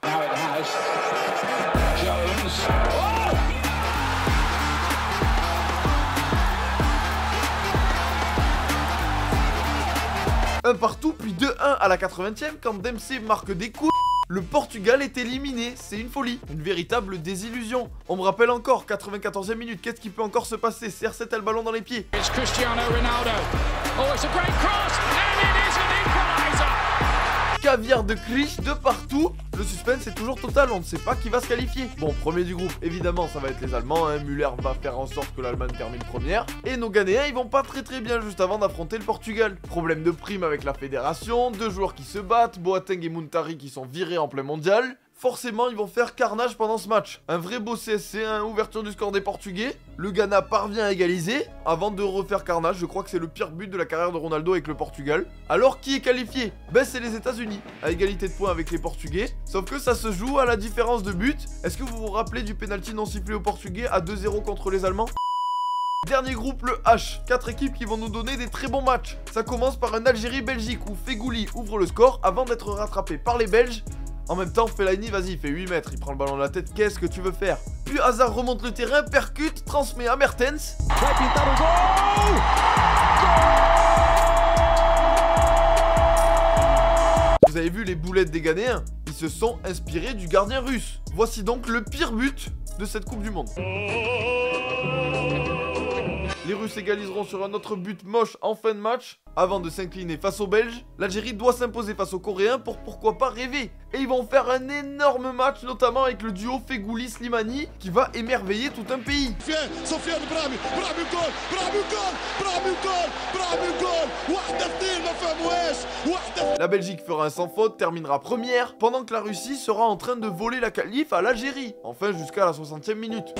Un partout, puis deux un à la quatre-vingtième quand Dempsey marque des coups. Le Portugal est éliminé, c'est une folie, une véritable désillusion. On me rappelle encore, quatre-vingt-quatorzième minute, qu'est-ce qui peut encore se passer? C R sept a le ballon dans les pieds. It's Cristiano Ronaldo. Oh, it's a great cross, and it is an equalizer. Caviar de cliché de partout. Le suspense est toujours total, on ne sait pas qui va se qualifier. Bon, premier du groupe, évidemment, ça va être les Allemands, hein. Müller va faire en sorte que l'Allemagne termine première. Et nos Ghanéens, ils vont pas très très bien juste avant d'affronter le Portugal. Problème de prime avec la fédération, deux joueurs qui se battent, Boateng et Muntari qui sont virés en plein mondial. Forcément, ils vont faire carnage pendant ce match. Un vrai beau C S C, hein, ouverture du score des Portugais. Le Ghana parvient à égaliser. Avant de refaire carnage, je crois que c'est le pire but de la carrière de Ronaldo avec le Portugal. Alors, qui est qualifié? Ben, c'est les États-Unis, à égalité de points avec les Portugais. Sauf que ça se joue à la différence de but. Est-ce que vous vous rappelez du penalty non sifflé aux Portugais à deux zéro contre les Allemands? Dernier groupe, le H. Quatre équipes qui vont nous donner des très bons matchs. Ça commence par un Algérie-Belgique où Fegouli ouvre le score avant d'être rattrapé par les Belges. En même temps, Fellaini, vas-y, il fait huit mètres, il prend le ballon de la tête, qu'est-ce que tu veux faire? Puis Hazard remonte le terrain, percute, transmet à Mertens. Vous avez vu les boulettes des Ghanéens? Ils se sont inspirés du gardien russe. Voici donc le pire but de cette Coupe du Monde. Les Russes égaliseront sur un autre but moche en fin de match. Avant de s'incliner face aux Belges, l'Algérie doit s'imposer face aux Coréens pour pourquoi pas rêver. Et ils vont faire un énorme match, notamment avec le duo Feghouli-Slimani, qui va émerveiller tout un pays. La Belgique fera un sans faute, terminera première, pendant que la Russie sera en train de voler la qualif à l'Algérie. Enfin jusqu'à la soixantième minute.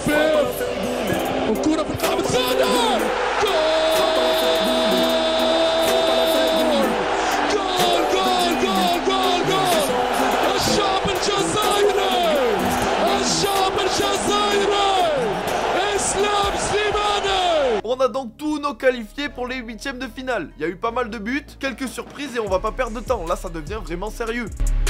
On a donc tous nos qualifiés pour les huitièmes de finale. Il y a eu pas mal de buts, quelques surprises et on va pas perdre de temps. Là, ça devient vraiment sérieux.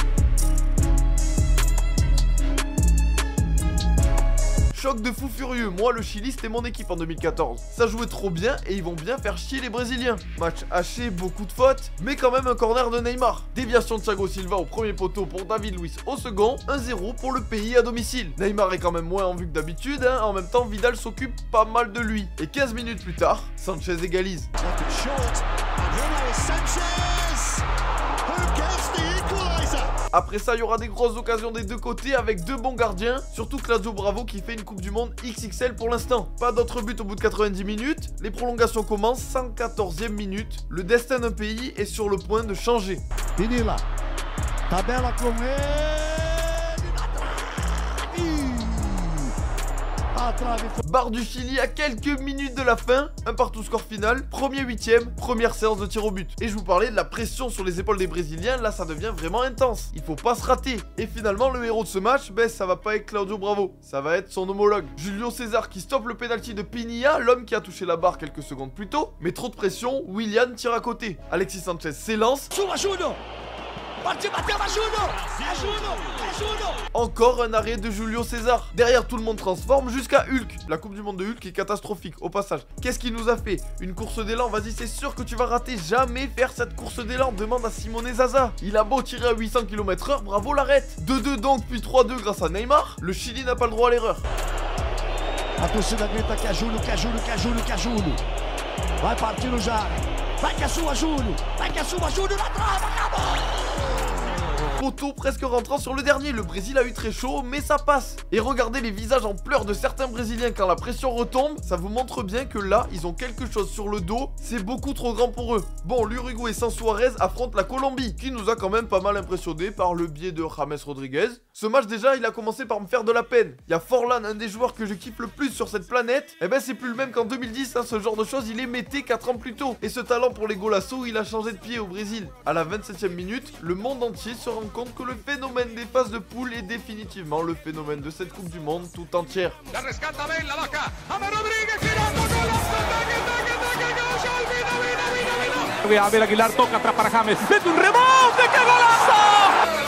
Choc de fou furieux, moi le Chili c'était mon équipe en deux mille quatorze. Ça jouait trop bien et ils vont bien faire chier les Brésiliens. Match haché, beaucoup de fautes, mais quand même un corner de Neymar. Déviation de Thiago Silva au premier poteau pour David Luiz au second, un zéro pour le pays à domicile. Neymar est quand même moins en vue que d'habitude, hein. En même temps Vidal s'occupe pas mal de lui. Et quinze minutes plus tard, Sanchez égalise. Après ça, il y aura des grosses occasions des deux côtés avec deux bons gardiens. Surtout Claudio Bravo qui fait une Coupe du Monde X X L pour l'instant. Pas d'autres buts au bout de quatre-vingt-dix minutes. Les prolongations commencent, cent quatorzième minute. Le destin d'un pays est sur le point de changer. Vinila. Tabela com ele. Barre du Chili à quelques minutes de la fin. Un partout score final. Premier huitième, première séance de tir au but. Et je vous parlais de la pression sur les épaules des Brésiliens. Là, ça devient vraiment intense. Il faut pas se rater. Et finalement, le héros de ce match, ben, ça va pas être Claudio Bravo. Ça va être son homologue. Julio César qui stoppe le penalty de Pinilla, l'homme qui a touché la barre quelques secondes plus tôt. Mais trop de pression, Willian tire à côté. Alexis Sanchez s'élance. Encore un arrêt de Julio César. Derrière, tout le monde transforme jusqu'à Hulk. La Coupe du Monde de Hulk est catastrophique au passage. Qu'est-ce qu'il nous a fait? Une course d'élan. Vas-y, c'est sûr que tu vas rater. Jamais faire cette course d'élan. Demande à Simone Zaza. Il a beau tirer à huit cents kilomètres heure, bravo l'arrête. deux deux donc, puis trois deux grâce à Neymar. Le Chili n'a pas le droit à l'erreur. A torcida grita que é Júlio, que é Júlio, que é Júlio, que é Júlio. Vai partir o Jara. Vai que é sua, Júlio. Vai que é sua, Júlio na trave. Acabou. Poteau presque rentrant sur le dernier, le Brésil a eu très chaud mais ça passe. Et regardez les visages en pleurs de certains Brésiliens quand la pression retombe, ça vous montre bien que là ils ont quelque chose sur le dos, c'est beaucoup trop grand pour eux. Bon, l'Uruguay sans Suarez affronte la Colombie, qui nous a quand même pas mal impressionné par le biais de James Rodriguez. Ce match déjà il a commencé par me faire de la peine. Il y a Forlan, un des joueurs que je kiffe le plus sur cette planète, et ben c'est plus le même qu'en deux mille dix, hein, ce genre de choses il est mété quatre ans plus tôt. Et ce talent pour les golassos il a changé de pied au Brésil. À la vingt-septième minute, le monde entier se rend compte que le phénomène des phases de poule est définitivement le phénomène de cette Coupe du Monde tout entière. La rescata Bella, Vaca, James Rodríguez, Abel Aguilar toca atrás para James. ¡Mete un rebote! ¡Qué golazo!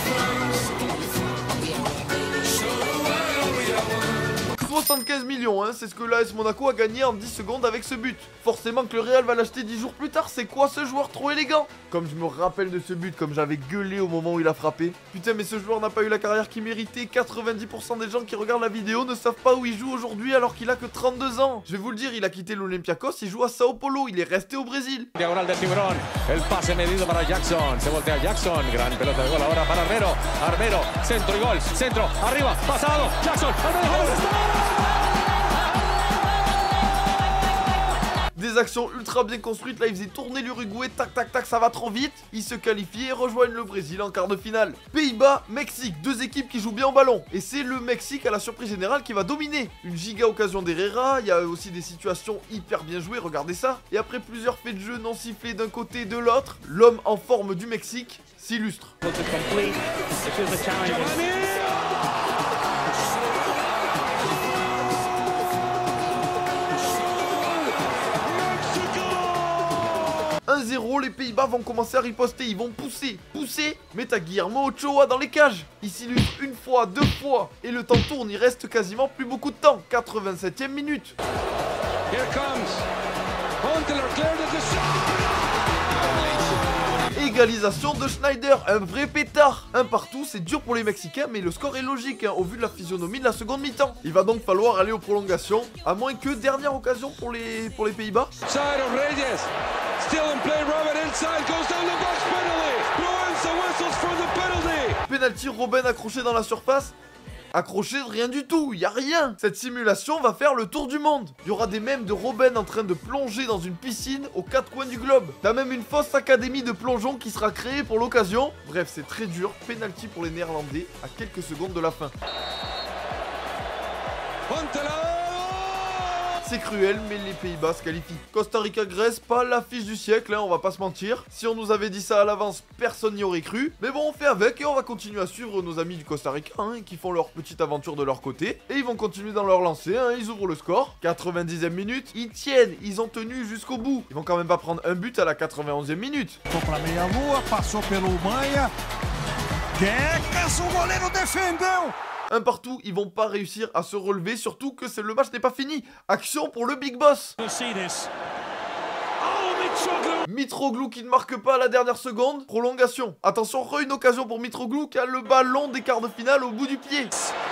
soixante-quinze millions, hein, c'est ce que l'A S Monaco a gagné en dix secondes avec ce but. Forcément que le Real va l'acheter dix jours plus tard, c'est quoi ce joueur trop élégant? Comme je me rappelle de ce but, comme j'avais gueulé au moment où il a frappé. Putain, mais ce joueur n'a pas eu la carrière qu'il méritait. quatre-vingt-dix pour cent des gens qui regardent la vidéo ne savent pas où il joue aujourd'hui alors qu'il a que trente-deux ans. Je vais vous le dire, il a quitté l'Olympiakos, il joue à Sao Paulo, il est resté au Brésil. Diagonal del Tiburón, el pase medido para Jackson, se voltea Jackson, gran pelota de gol ahora para Armero, Armero, centro y gol, centro, arriba, pasado, Jackson, Des actions ultra bien construites, là il faisait tourner l'Uruguay, tac tac tac, ça va trop vite. Ils se qualifient et rejoignent le Brésil en quart de finale. Pays-Bas, Mexique, deux équipes qui jouent bien au ballon. Et c'est le Mexique à la surprise générale qui va dominer. Une giga occasion d'Herrera, il y a aussi des situations hyper bien jouées, regardez ça. Et après plusieurs faits de jeu non sifflés d'un côté et de l'autre, l'homme en forme du Mexique s'illustre. un zéro, les Pays-Bas vont commencer à riposter, ils vont pousser, pousser. Mais t'as Guillermo Ochoa dans les cages. Il s'illustre une fois, deux fois. Et le temps tourne, il reste quasiment plus beaucoup de temps. quatre-vingt-septième minute. Here comes Huntelaar, cleared at the shot. Égalisation de Schneider, un vrai pétard. Un partout, c'est dur pour les Mexicains, mais le score est logique hein, au vu de la physionomie de la seconde mi-temps. Il va donc falloir aller aux prolongations, à moins que dernière occasion pour les, pour les Pays-Bas. Side of Reyes, still in play, Robben inside, goes down the box, penalty. Proença whistles for the penalty. Penalty, Robben accroché dans la surface. Accroché, rien du tout, y a rien. Cette simulation va faire le tour du monde. Il y aura des mèmes de Robben en train de plonger dans une piscine aux quatre coins du globe. T'as même une fausse académie de plongeon qui sera créée pour l'occasion. Bref, c'est très dur. Penalty pour les Néerlandais à quelques secondes de la fin. Huntelaar. C'est cruel, mais les Pays-Bas se qualifient. Costa Rica-Grèce, pas l'affiche du siècle, hein, on va pas se mentir. Si on nous avait dit ça à l'avance, personne n'y aurait cru. Mais bon, on fait avec et on va continuer à suivre nos amis du Costa Rica, hein, qui font leur petite aventure de leur côté. Et ils vont continuer dans leur lancée, hein, ils ouvrent le score. quatre-vingt-dixième minute, ils tiennent, ils ont tenu jusqu'au bout. Ils vont quand même pas prendre un but à la quatre-vingt-onzième minute. Pra meia-lua, passou pelo Manha. Quecas, o goleiro defendeu. Un partout, ils vont pas réussir à se relever, surtout que c'est le match n'est pas fini. Action pour le Big Boss. Mitroglou qui ne marque pas à la dernière seconde. Prolongation. Attention, re une occasion pour Mitroglou qui a le ballon des quarts de finale au bout du pied.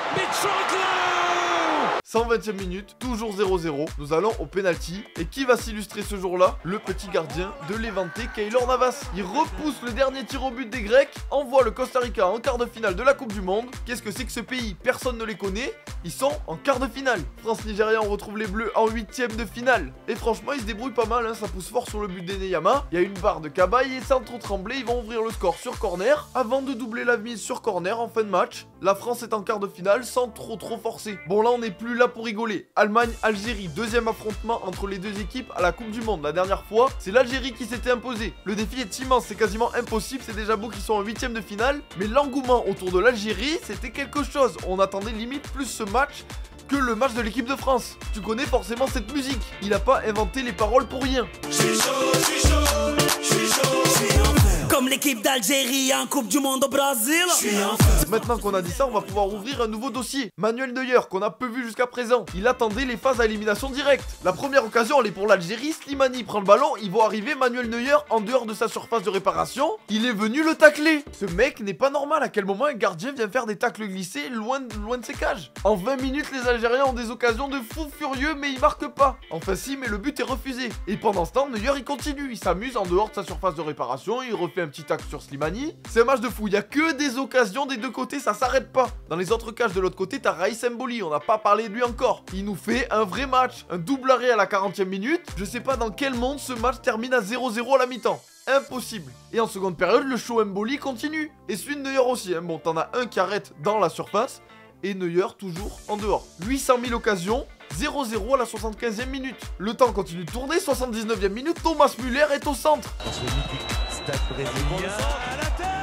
cent vingtième minute, toujours zéro zéro. Nous allons au penalty. Et qui va s'illustrer ce jour-là? Le petit gardien de Levante, Keylor Navas. Il repousse le dernier tir au but des Grecs, envoie le Costa Rica en quart de finale de la Coupe du Monde. Qu'est-ce que c'est que ce pays? Personne ne les connaît. Ils sont en quart de finale. France-Nigeria, on retrouve les Bleus en huitième de finale. Et franchement, ils se débrouillent pas mal, hein. Ça pousse fort sur le but d'Eneyama. Il y a une barre de Cabaye et sans trop trembler, ils vont ouvrir le score sur corner avant de doubler la mise sur corner en fin de match. La France est en quart de finale sans trop trop forcer. Bon, là, on n'est plus là pour rigoler. Allemagne-Algérie, deuxième affrontement entre les deux équipes à la Coupe du Monde. La dernière fois, c'est l'Algérie qui s'était imposée. Le défi est immense, c'est quasiment impossible. C'est déjà beau qu'ils sont en huitième de finale. Mais l'engouement autour de l'Algérie, c'était quelque chose. On attendait limite plus ce match que le match de l'équipe de France. Tu connais forcément cette musique. Il a pas inventé les paroles pour rien. J'suis chaud, j'suis chaud, j'suis chaud, j'suis en feu. Comme l'équipe d'Algérie en Coupe du Monde au Brésil. J'suis en feu. Maintenant qu'on a dit ça, on va pouvoir ouvrir un nouveau dossier. Manuel Neuer, qu'on a peu vu jusqu'à présent. Il attendait les phases à élimination directe. La première occasion, elle est pour l'Algérie. Slimani prend le ballon. Ils vont arriver. Manuel Neuer, en dehors de sa surface de réparation, il est venu le tacler. Ce mec n'est pas normal. À quel moment un gardien vient faire des tacles glissés loin de, loin de ses cages? En vingt minutes, les Algériens ont des occasions de fou furieux, mais ils marquent pas. Enfin si, mais le but est refusé. Et pendant ce temps, Neuer, il continue. Il s'amuse en dehors de sa surface de réparation. Il refait un petit tacle sur Slimani. C'est un match de fou. Il y a que des occasions des deux côtés. Ça s'arrête pas. Dans les autres cages de l'autre côté, t'as Raïs Mboli. On n'a pas parlé de lui encore. Il nous fait un vrai match. Un double arrêt à la quarantième minute. Je sais pas dans quel monde ce match termine à zéro zéro à la mi-temps. Impossible. Et en seconde période, le show Mboli continue. Et celui de Neuer aussi. Hein. Bon, t'en as un qui arrête dans la surface. Et Neuer toujours en dehors. huit cent mille occasions. zéro zéro à la soixante-quinzième minute. Le temps continue de tourner. soixante-dix-neuvième minute. Thomas Müller est au centre. Stade brésilien. À la tête.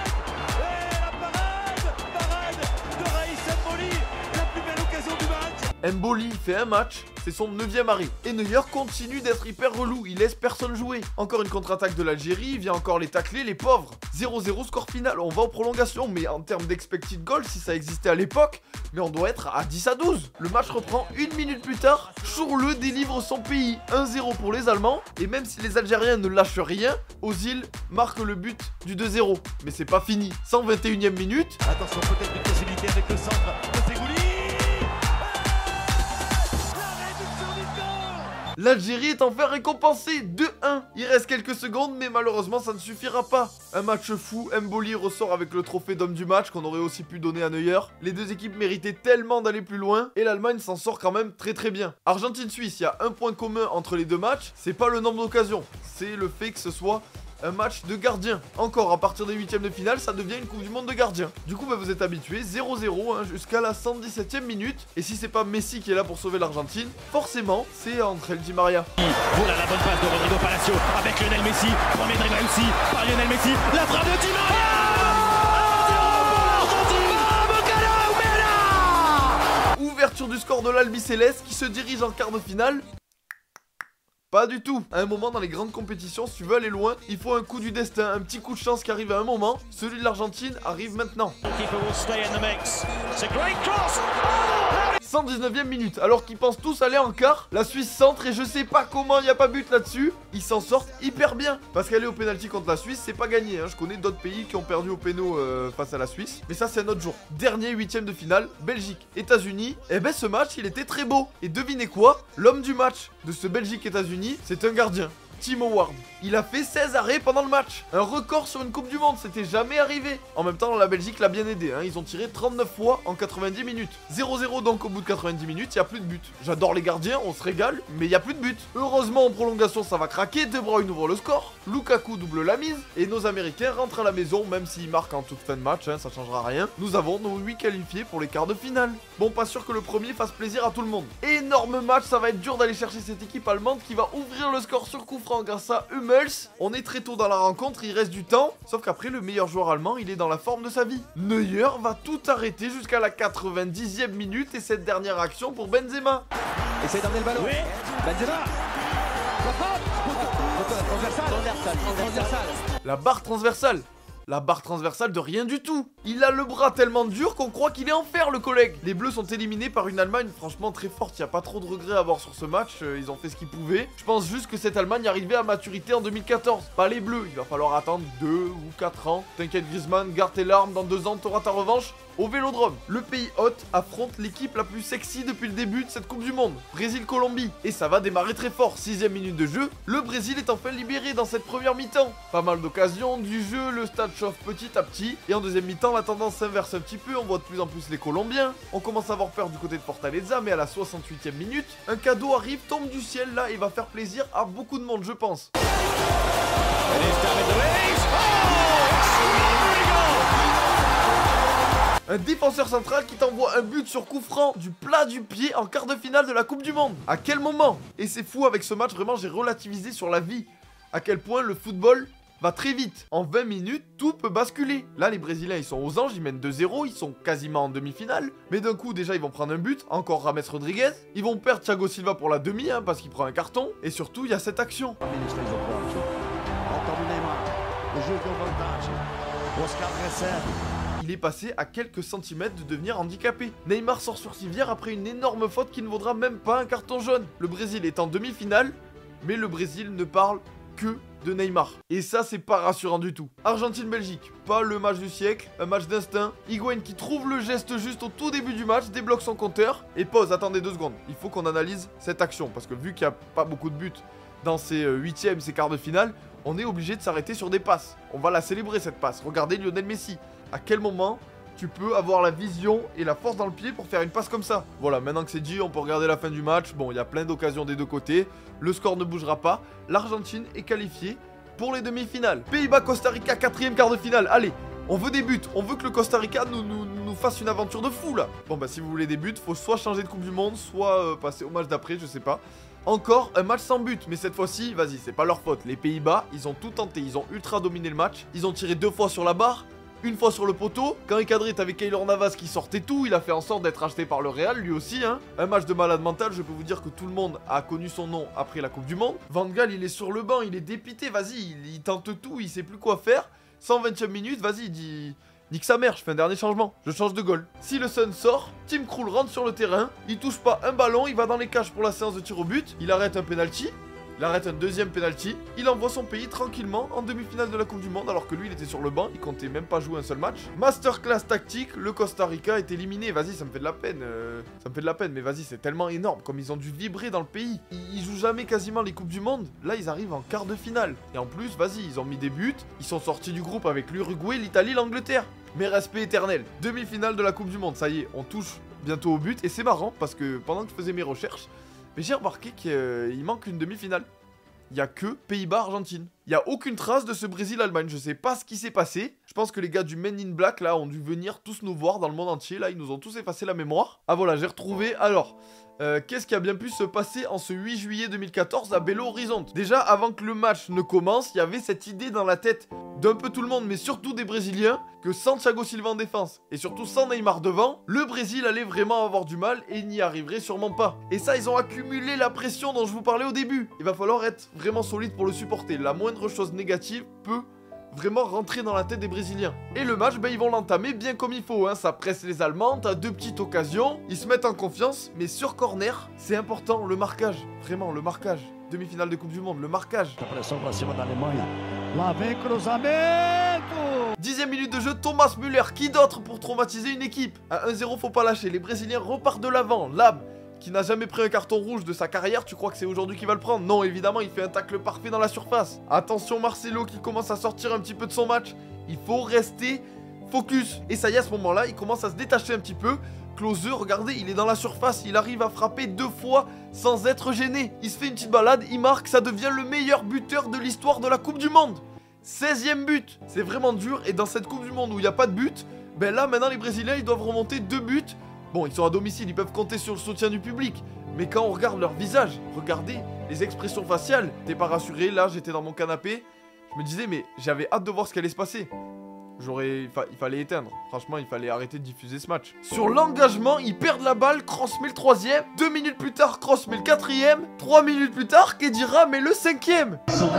Et la parade. Parade de Raïs Mboli. La plus belle occasion du match. Mboli fait un match. C'est son neuvième arrêt. Et Neuer continue d'être hyper relou. Il laisse personne jouer. Encore une contre-attaque de l'Algérie. Il vient encore les tacler, les pauvres. zéro zéro score final. On va aux prolongations. Mais en termes d'expected goal, si ça existait à l'époque, mais on doit être à dix à douze. Le match reprend une minute plus tard. Chourleux délivre son pays. un zéro pour les Allemands. Et même si les Algériens ne lâchent rien, Ozil marque le but du deux zéro. Mais c'est pas fini. cent vingt et unième minute. Attention, peut-être une possibilité avec le centre de Ségouli. L'Algérie est enfin récompensée, deux un. Il reste quelques secondes, mais malheureusement ça ne suffira pas. Un match fou, Mboli ressort avec le trophée d'homme du match qu'on aurait aussi pu donner à Neuer. Les deux équipes méritaient tellement d'aller plus loin, et l'Allemagne s'en sort quand même très très bien. Argentine-Suisse, il y a un point commun entre les deux matchs, c'est pas le nombre d'occasions, c'est le fait que ce soit un match de gardien. Encore, à partir des huitièmes de finale, ça devient une Coupe du Monde de gardien. Du coup, bah, vous êtes habitués, zéro zéro hein, jusqu'à la cent dix-septième minute. Et si c'est pas Messi qui est là pour sauver l'Argentine, forcément, c'est Angel Di Maria. Voilà la bonne passe de Rodrigo Palacio avec Lionel Messi. Premier dribble réussi par Lionel Messi. La frappe de Di Maria. Ouverture du score de l'Albi Céleste qui se dirige en quart de finale. Pas du tout. À un moment dans les grandes compétitions, si tu veux aller loin, il faut un coup du destin, un petit coup de chance qui arrive à un moment. Celui de l'Argentine arrive maintenant. cent dix-neuvième minute, alors qu'ils pensent tous aller en quart, la Suisse centre et je sais pas comment il n'y a pas but là-dessus. Ils s'en sortent hyper bien. Parce qu'aller au pénalty contre la Suisse, c'est pas gagné. Hein. Je connais d'autres pays qui ont perdu au péno euh, face à la Suisse. Mais ça, c'est un autre jour. Dernier huitième de finale, Belgique, États-Unis. Et ben ce match, il était très beau. Et devinez quoi? L'homme du match de ce Belgique-États-Unis, c'est un gardien. Tim Howard. Il a fait seize arrêts pendant le match. Un record sur une Coupe du Monde, c'était jamais arrivé. En même temps, la Belgique l'a bien aidé. Hein. Ils ont tiré trente-neuf fois en quatre-vingt-dix minutes. zéro zéro donc au bout de quatre-vingt-dix minutes, il n'y a plus de but. J'adore les gardiens, on se régale, mais il n'y a plus de but. Heureusement, en prolongation, ça va craquer. De Bruyne ouvre le score. Lukaku double la mise. Et nos Américains rentrent à la maison, même s'ils marquent en toute fin de match, hein, ça changera rien. Nous avons nos huit qualifiés pour les quarts de finale. Bon, pas sûr que le premier fasse plaisir à tout le monde. Énorme match, ça va être dur d'aller chercher cette équipe allemande qui va ouvrir le score sur coup franc grâce à Hummels. On est très tôt dans la rencontre, il reste du temps. Sauf qu'après, le meilleur joueur allemand, il est dans la forme de sa vie. Neuer va tout arrêter jusqu'à la quatre-vingt-dixième minute. Et cette dernière action pour Benzema. Essaye d'emmener le ballon. Oui. Benzema. La frappe. Transversale. Transversale. La barre transversale. La barre transversale de rien du tout. Il a le bras tellement dur qu'on croit qu'il est en fer, le collègue. Les Bleus sont éliminés par une Allemagne franchement très forte. Il n'y a pas trop de regrets à avoir sur ce match. Ils ont fait ce qu'ils pouvaient. Je pense juste que cette Allemagne arrivait à maturité en deux mille quatorze. Pas les Bleus. Il va falloir attendre deux ou quatre ans. T'inquiète Griezmann, garde tes larmes. Dans deux ans, t'auras ta revanche au Vélodrome. Le pays hôte affronte l'équipe la plus sexy depuis le début de cette Coupe du Monde. Brésil-Colombie. Et ça va démarrer très fort. Sixième minute de jeu. Le Brésil est enfin libéré dans cette première mi-temps. Pas mal d'occasions, du jeu, le stade chauffe petit à petit. Et en deuxième mi-temps, la tendance s'inverse un petit peu. On voit de plus en plus les Colombiens. On commence à avoir peur du côté de Fortaleza. Mais à la soixante-huitième minute, un cadeau arrive, tombe du ciel là et va faire plaisir à beaucoup de monde, je pense. Un défenseur central qui t'envoie un but sur coup franc du plat du pied en quart de finale de la Coupe du Monde. À quel moment? Et c'est fou avec ce match, vraiment j'ai relativisé sur la vie. À quel point le football va très vite. En vingt minutes, tout peut basculer. Là, les Brésiliens, ils sont aux anges, ils mènent deux zéro, ils sont quasiment en demi-finale. Mais d'un coup, déjà, ils vont prendre un but. Encore James Rodriguez. Ils vont perdre Thiago Silva pour la demi, hein, parce qu'il prend un carton. Et surtout, il y a cette action. Il est passé à quelques centimètres de devenir handicapé. Neymar sort sur civière après une énorme faute qui ne vaudra même pas un carton jaune. Le Brésil est en demi-finale, mais le Brésil ne parle que de Neymar. Et ça, c'est pas rassurant du tout. Argentine-Belgique, pas le match du siècle, un match d'instinct. Higuain qui trouve le geste juste au tout début du match, débloque son compteur et pause. Attendez deux secondes. Il faut qu'on analyse cette action parce que vu qu'il n'y a pas beaucoup de buts dans ces huitièmes, ces quarts de finale, on est obligé de s'arrêter sur des passes. On va la célébrer cette passe. Regardez Lionel Messi. À quel moment tu peux avoir la vision et la force dans le pied pour faire une passe comme ça? Voilà, maintenant que c'est dit, on peut regarder la fin du match. Bon, il y a plein d'occasions des deux côtés. Le score ne bougera pas. L'Argentine est qualifiée pour les demi-finales. Pays-Bas-Costa Rica, quatrième quart de finale. Allez, on veut des buts. On veut que le Costa Rica nous, nous, nous fasse une aventure de fou, là. Bon, bah, si vous voulez des buts, faut soit changer de Coupe du Monde, soit euh, passer au match d'après, je sais pas. Encore un match sans but, mais cette fois-ci, vas-y, c'est pas leur faute. Les Pays-Bas, ils ont tout tenté. Ils ont ultra dominé le match. Ils ont tiré deux fois sur la barre. Une fois sur le poteau, quand Recadré est avec Keylor Navas qui sortait tout, il a fait en sorte d'être acheté par le Real, lui aussi, hein. Un match de malade mental, je peux vous dire que tout le monde a connu son nom après la Coupe du Monde. Van Gaal, il est sur le banc, il est dépité, vas-y, il, il tente tout, il sait plus quoi faire. cent vingtième minutes, vas-y, il dit... Nique sa mère, je fais un dernier changement, je change de goal. Si le Sun sort, Tim Krul rentre sur le terrain, il touche pas un ballon, il va dans les cages pour la séance de tir au but, il arrête un penalty. Il arrête un deuxième penalty, il envoie son pays tranquillement en demi-finale de la Coupe du Monde alors que lui il était sur le banc, il comptait même pas jouer un seul match. Masterclass tactique, le Costa Rica est éliminé, vas-y ça me fait de la peine, euh, ça me fait de la peine mais vas-y c'est tellement énorme comme ils ont dû vibrer dans le pays. Ils, ils jouent jamais quasiment les Coupes du Monde, là ils arrivent en quart de finale. Et en plus vas-y ils ont mis des buts, ils sont sortis du groupe avec l'Uruguay, l'Italie, l'Angleterre. Mais respect éternel, demi-finale de la Coupe du Monde, ça y est, on touche bientôt au but et c'est marrant parce que pendant que je faisais mes recherches, mais j'ai remarqué qu'il manque une demi-finale. Il n'y a que Pays-Bas-Argentine. Il n'y a aucune trace de ce Brésil-Allemagne. Je sais pas ce qui s'est passé. Je pense que les gars du Men in Black, là, ont dû venir tous nous voir dans le monde entier. Là, ils nous ont tous effacé la mémoire. Ah, voilà, j'ai retrouvé. Alors, euh, qu'est-ce qui a bien pu se passer en ce huit juillet deux mille quatorze à Belo Horizonte? Déjà, avant que le match ne commence, il y avait cette idée dans la tête d'un peu tout le monde, mais surtout des Brésiliens, que sans Thiago Silva en défense, et surtout sans Neymar devant, le Brésil allait vraiment avoir du mal et n'y arriverait sûrement pas. Et ça, ils ont accumulé la pression dont je vous parlais au début. Il va falloir être vraiment solide pour le supporter. La moindre chose négative peut vraiment rentrer dans la tête des Brésiliens. Et le match, ben, ils vont l'entamer bien comme il faut, hein. Ça presse les Allemands, t'as deux petites occasions, ils se mettent en confiance, mais sur corner, c'est important, le marquage. Vraiment, le marquage. Demi-finale de Coupe du Monde, le marquage. Pressão pra cima da Alemanha. Lá vem cruzamento. Dixième minute de jeu, Thomas Müller. Qui d'autre pour traumatiser une équipe? À un zéro, faut pas lâcher. Les Brésiliens repartent de l'avant. Lab, qui n'a jamais pris un carton rouge de sa carrière, tu crois que c'est aujourd'hui qu'il va le prendre? Non, évidemment, il fait un tacle parfait dans la surface. Attention, Marcelo qui commence à sortir un petit peu de son match. Il faut rester focus. Et ça y est, à ce moment-là, il commence à se détacher un petit peu. Klose, regardez, il est dans la surface, il arrive à frapper deux fois sans être gêné. Il se fait une petite balade, il marque, ça devient le meilleur buteur de l'histoire de la Coupe du Monde. seizième but, c'est vraiment dur, et dans cette Coupe du Monde où il n'y a pas de but, ben là maintenant les Brésiliens ils doivent remonter deux buts. Bon, ils sont à domicile, ils peuvent compter sur le soutien du public, mais quand on regarde leur visage, regardez les expressions faciales, t'es pas rassuré, là j'étais dans mon canapé, je me disais mais j'avais hâte de voir ce qui allait se passer. J'aurais... Il, fa... il fallait éteindre. Franchement, il fallait arrêter de diffuser ce match. Sur l'engagement, ils perdent la balle. Kroos met le troisième. Deux minutes plus tard, Kroos met le quatrième. Trois minutes plus tard, Khedira met le cinquième.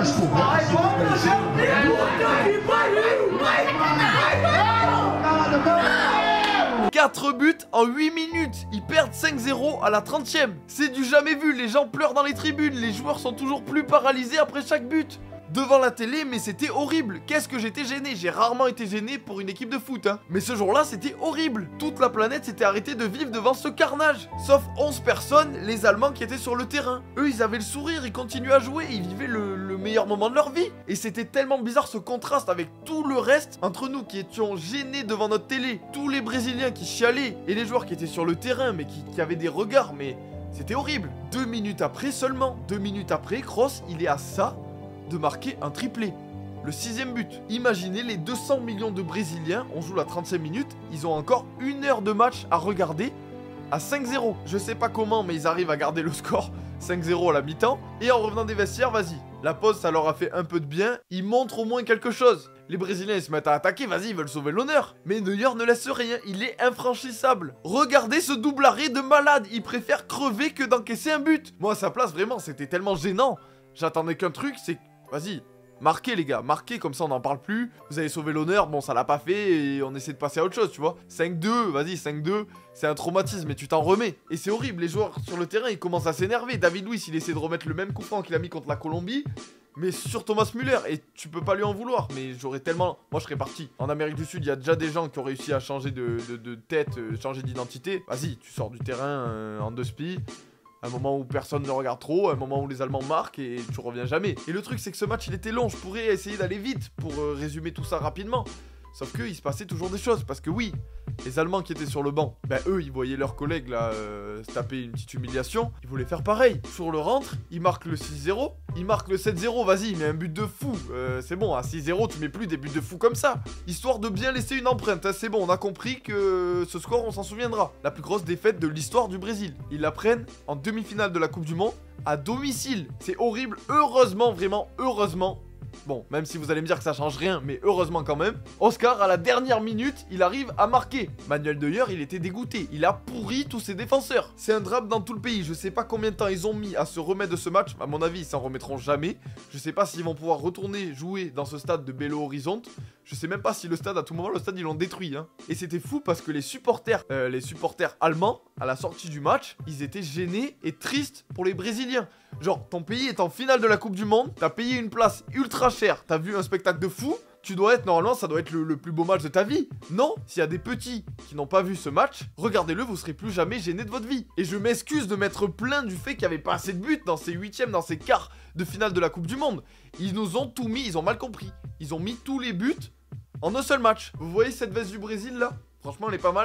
Quatre buts en huit minutes. Ils perdent cinq zéro à la trentième. C'est du jamais vu. Les gens pleurent dans les tribunes. Les joueurs sont toujours plus paralysés après chaque but. Devant la télé, mais c'était horrible. Qu'est-ce que j'étais gêné. J'ai rarement été gêné pour une équipe de foot, hein. Mais ce jour-là, c'était horrible. Toute la planète s'était arrêtée de vivre devant ce carnage. Sauf onze personnes, les Allemands qui étaient sur le terrain. Eux, ils avaient le sourire, ils continuaient à jouer, ils vivaient le, le meilleur moment de leur vie. Et c'était tellement bizarre ce contraste avec tout le reste. Entre nous qui étions gênés devant notre télé, tous les Brésiliens qui chialaient, et les joueurs qui étaient sur le terrain, mais qui, qui avaient des regards, mais c'était horrible. Deux minutes après seulement, deux minutes après, Kroos, il est à ça de marquer un triplé. Le sixième but. Imaginez les deux cents millions de Brésiliens, on joue la trente-cinq minutes, ils ont encore une heure de match à regarder à cinq zéro. Je sais pas comment, mais ils arrivent à garder le score cinq zéro à la mi-temps. Et en revenant des vestiaires, vas-y. La pause, ça leur a fait un peu de bien. Ils montrent au moins quelque chose. Les Brésiliens, ils se mettent à attaquer, vas-y, ils veulent sauver l'honneur. Mais Neuer ne laisse rien, il est infranchissable. Regardez ce double arrêt de malade. Il préfère crever que d'encaisser un but. Moi, à sa place, vraiment, c'était tellement gênant. J'attendais qu'un truc, c'est... Vas-y, marquez les gars, marquez, comme ça on n'en parle plus. Vous avez sauvé l'honneur, bon ça l'a pas fait et on essaie de passer à autre chose, tu vois. cinq deux, vas-y, cinq deux, c'est un traumatisme et tu t'en remets. Et c'est horrible, les joueurs sur le terrain ils commencent à s'énerver. David Luiz il essaie de remettre le même coup franc qu'il a mis contre la Colombie, mais sur Thomas Müller, et tu peux pas lui en vouloir. Mais j'aurais tellement... Moi je serais parti. En Amérique du Sud, il y a déjà des gens qui ont réussi à changer de, de, de tête, euh, changer d'identité. Vas-y, tu sors du terrain euh, en deux spi. Un moment où personne ne regarde trop, un moment où les Allemands marquent et tu reviens jamais. Et le truc c'est que ce match il était long, je pourrais essayer d'aller vite pour euh, résumer tout ça rapidement. Sauf que il se passait toujours des choses, parce que oui, les Allemands qui étaient sur le banc, ben eux ils voyaient leurs collègues là euh, se taper une petite humiliation, ils voulaient faire pareil. Sur le rentre, ils marquent le six zéro, ils marquent le sept zéro, vas-y, mais un but de fou, euh, c'est bon, à six zéro tu mets plus des buts de fou comme ça. Histoire de bien laisser une empreinte, hein, c'est bon, on a compris que ce score on s'en souviendra. La plus grosse défaite de l'histoire du Brésil, ils la prennent en demi-finale de la Coupe du Monde, à domicile, c'est horrible, heureusement, vraiment, heureusement. Bon, même si vous allez me dire que ça change rien, mais heureusement quand même. Oscar, à la dernière minute, il arrive à marquer. Manuel Neuer, il était dégoûté. Il a pourri tous ses défenseurs. C'est un drame dans tout le pays. Je sais pas combien de temps ils ont mis à se remettre de ce match. À mon avis, ils s'en remettront jamais. Je sais pas s'ils vont pouvoir retourner jouer dans ce stade de Belo Horizonte. Je sais même pas si le stade, à tout moment, le stade, ils l'ont détruit. Hein. Et c'était fou parce que les supporters, euh, les supporters allemands, à la sortie du match, ils étaient gênés et tristes pour les Brésiliens. Genre, ton pays est en finale de la Coupe du Monde, t'as payé une place ultra chère, t'as vu un spectacle de fou, tu dois être, normalement, ça doit être le, le plus beau match de ta vie. Non, s'il y a des petits qui n'ont pas vu ce match, regardez-le, vous serez plus jamais gênés de votre vie. Et je m'excuse de m'être plaint du fait qu'il n'y avait pas assez de buts dans ces huitièmes, dans ces quarts de finale de la Coupe du Monde. Ils nous ont tout mis, ils ont mal compris. Ils ont mis tous les buts en un seul match. Vous voyez cette veste du Brésil là ? Franchement, elle est pas mal.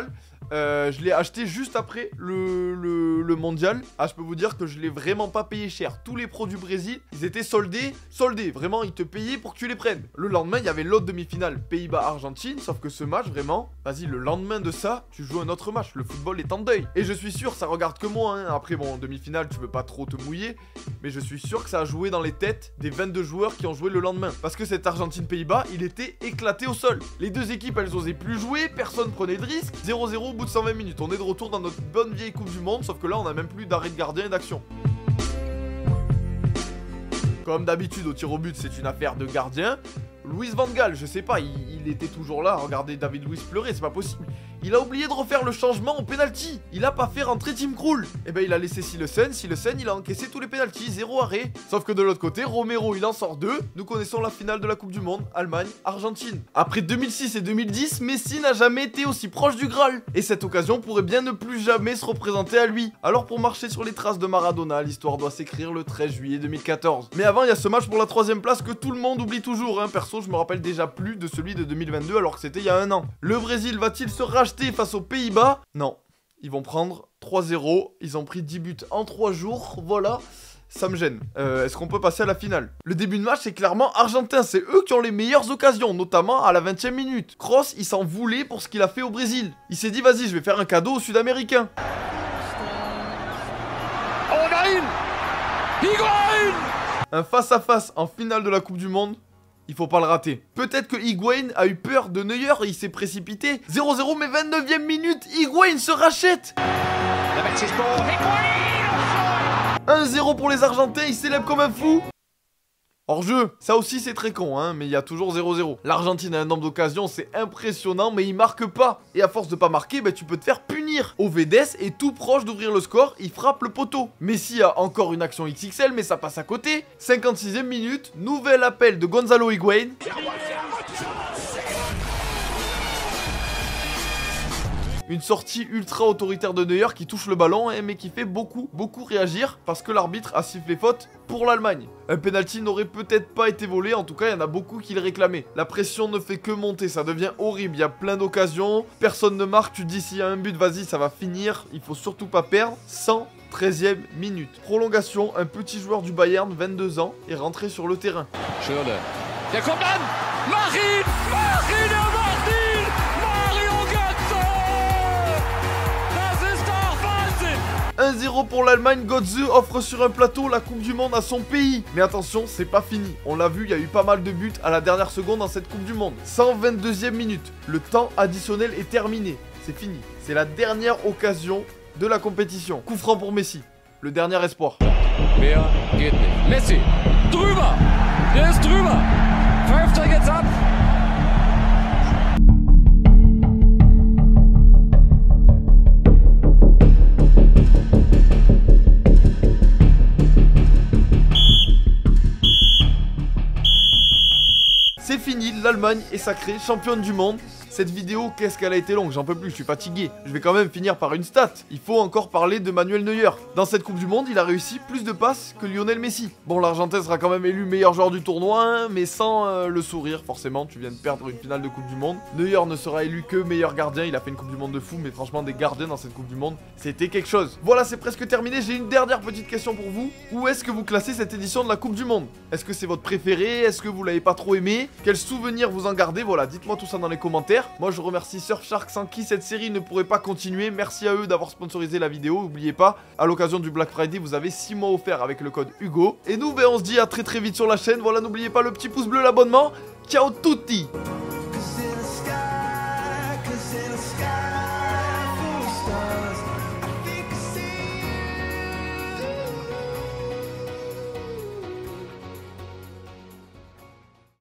Euh, je l'ai acheté juste après le, le, le mondial. Ah, je peux vous dire que je l'ai vraiment pas payé cher. Tous les produits Brésil, ils étaient soldés, soldés. Vraiment, ils te payaient pour que tu les prennes. Le lendemain, il y avait l'autre demi-finale Pays-Bas-Argentine. Sauf que ce match, vraiment, vas-y, le lendemain de ça, tu joues un autre match. Le football est en deuil. Et je suis sûr, ça regarde que moi. Hein. Après, bon, en demi-finale, tu veux pas trop te mouiller. Mais je suis sûr que ça a joué dans les têtes des vingt-deux joueurs qui ont joué le lendemain. Parce que cette Argentine-Pays-Bas, il était éclaté au sol. Les deux équipes, elles osaient plus jouer. Personne prenait de risque. zéro zéro au bout de cent vingt minutes. On est de retour dans notre bonne vieille Coupe du Monde. Sauf que là, on a même plus d'arrêt de gardien et d'action. Comme d'habitude, au tir au but, c'est une affaire de gardien. Louis Van Gaal, je sais pas, il, il était toujours là. Regardez David Luiz pleurer, c'est pas possible. Il a oublié de refaire le changement au penalty. Il a pas fait rentrer Tim Krul. Et ben il a laissé Silesen. Silesen, il a encaissé tous les penalties, zéro arrêt. Sauf que de l'autre côté, Romero, il en sort deux. Nous connaissons la finale de la Coupe du Monde, Allemagne, Argentine. Après deux mille six et deux mille dix, Messi n'a jamais été aussi proche du Graal. Et cette occasion pourrait bien ne plus jamais se représenter à lui. Alors pour marcher sur les traces de Maradona, l'histoire doit s'écrire le treize juillet deux mille quatorze. Mais avant, il y a ce match pour la troisième place que tout le monde oublie toujours. Hein. Perso, je me rappelle déjà plus de celui de deux mille vingt-deux alors que c'était il y a un an. Le Brésil va-t-il se racheter face aux Pays-Bas? Non. Ils vont prendre trois zéro. Ils ont pris dix buts en trois jours. Voilà. Ça me gêne. Euh, Est-ce qu'on peut passer à la finale? Le début de match, c'est clairement argentin. C'est eux qui ont les meilleures occasions, notamment à la vingtième minute. Kroos, il s'en voulait pour ce qu'il a fait au Brésil. Il s'est dit, vas-y, je vais faire un cadeau aux Sud-Américains. On a une Higuaín. Un face-à-face en finale de la Coupe du Monde. Il faut pas le rater. Peut-être que Higuaín a eu peur de Neuer et il s'est précipité. zéro zéro mais vingt-neuvième minute, Higuaín se rachète. un zéro pour les Argentins, ils célèbrent comme un fou. Hors-jeu, ça aussi c'est très con, hein, mais il y a toujours zéro zéro. L'Argentine a un nombre d'occasions, c'est impressionnant, mais il marque pas. Et à force de pas marquer, bah, tu peux te faire punir. Ovedes est tout proche d'ouvrir le score, il frappe le poteau. Messi a encore une action X X L, mais ça passe à côté. cinquante-sixième minute, nouvel appel de Gonzalo Higuaín. Une sortie ultra autoritaire de Neuer qui touche le ballon, hein, mais qui fait beaucoup, beaucoup réagir parce que l'arbitre a sifflé faute pour l'Allemagne. Un penalty n'aurait peut-être pas été volé, en tout cas il y en a beaucoup qui le réclamaient. La pression ne fait que monter, ça devient horrible, il y a plein d'occasions, personne ne marque, tu te dis s'il y a un but, vas-y ça va finir, il faut surtout pas perdre. cent treizième minute. Prolongation, un petit joueur du Bayern, vingt-deux ans, est rentré sur le terrain. Schürrle. Der kommt an. Mach ihn! Mach ihn! Er macht ihn! Mario Götze! Das ist doch Wahnsinn! un zéro pour l'Allemagne, Götze offre sur un plateau la Coupe du Monde à son pays. Mais attention, c'est pas fini. On l'a vu, il y a eu pas mal de buts à la dernière seconde dans cette Coupe du Monde. cent vingt-deuxième minute. Le temps additionnel est terminé. C'est fini. C'est la dernière occasion de la compétition. Coup franc pour Messi. Le dernier espoir. Mehr geht nicht. Messi! Drüber! Der ist drüber! Pfeift er jetzt ab! C'est fini, l'Allemagne est sacrée championne du monde. Cette vidéo, qu'est-ce qu'elle a été longue, j'en peux plus, je suis fatigué. Je vais quand même finir par une stat. Il faut encore parler de Manuel Neuer. Dans cette Coupe du Monde, il a réussi plus de passes que Lionel Messi. Bon, l'Argentin sera quand même élu meilleur joueur du tournoi, hein, mais sans euh, le sourire, forcément, tu viens de perdre une finale de Coupe du Monde. Neuer ne sera élu que meilleur gardien, il a fait une Coupe du Monde de fou, mais franchement, des gardiens dans cette Coupe du Monde, c'était quelque chose. Voilà, c'est presque terminé, j'ai une dernière petite question pour vous. Où est-ce que vous classez cette édition de la Coupe du Monde? Est-ce que c'est votre préféré? Est-ce que vous l'avez pas trop aimé? Quels souvenirs vous en gardez? Voilà, dites-moi tout ça dans les commentaires. Moi, je remercie Surfshark sans qui cette série ne pourrait pas continuer. Merci à eux d'avoir sponsorisé la vidéo. N'oubliez pas, à l'occasion du Black Friday, vous avez six mois offerts avec le code Hugo. Et nous, ben, on se dit à très très vite sur la chaîne. Voilà, n'oubliez pas le petit pouce bleu, l'abonnement. Ciao tutti!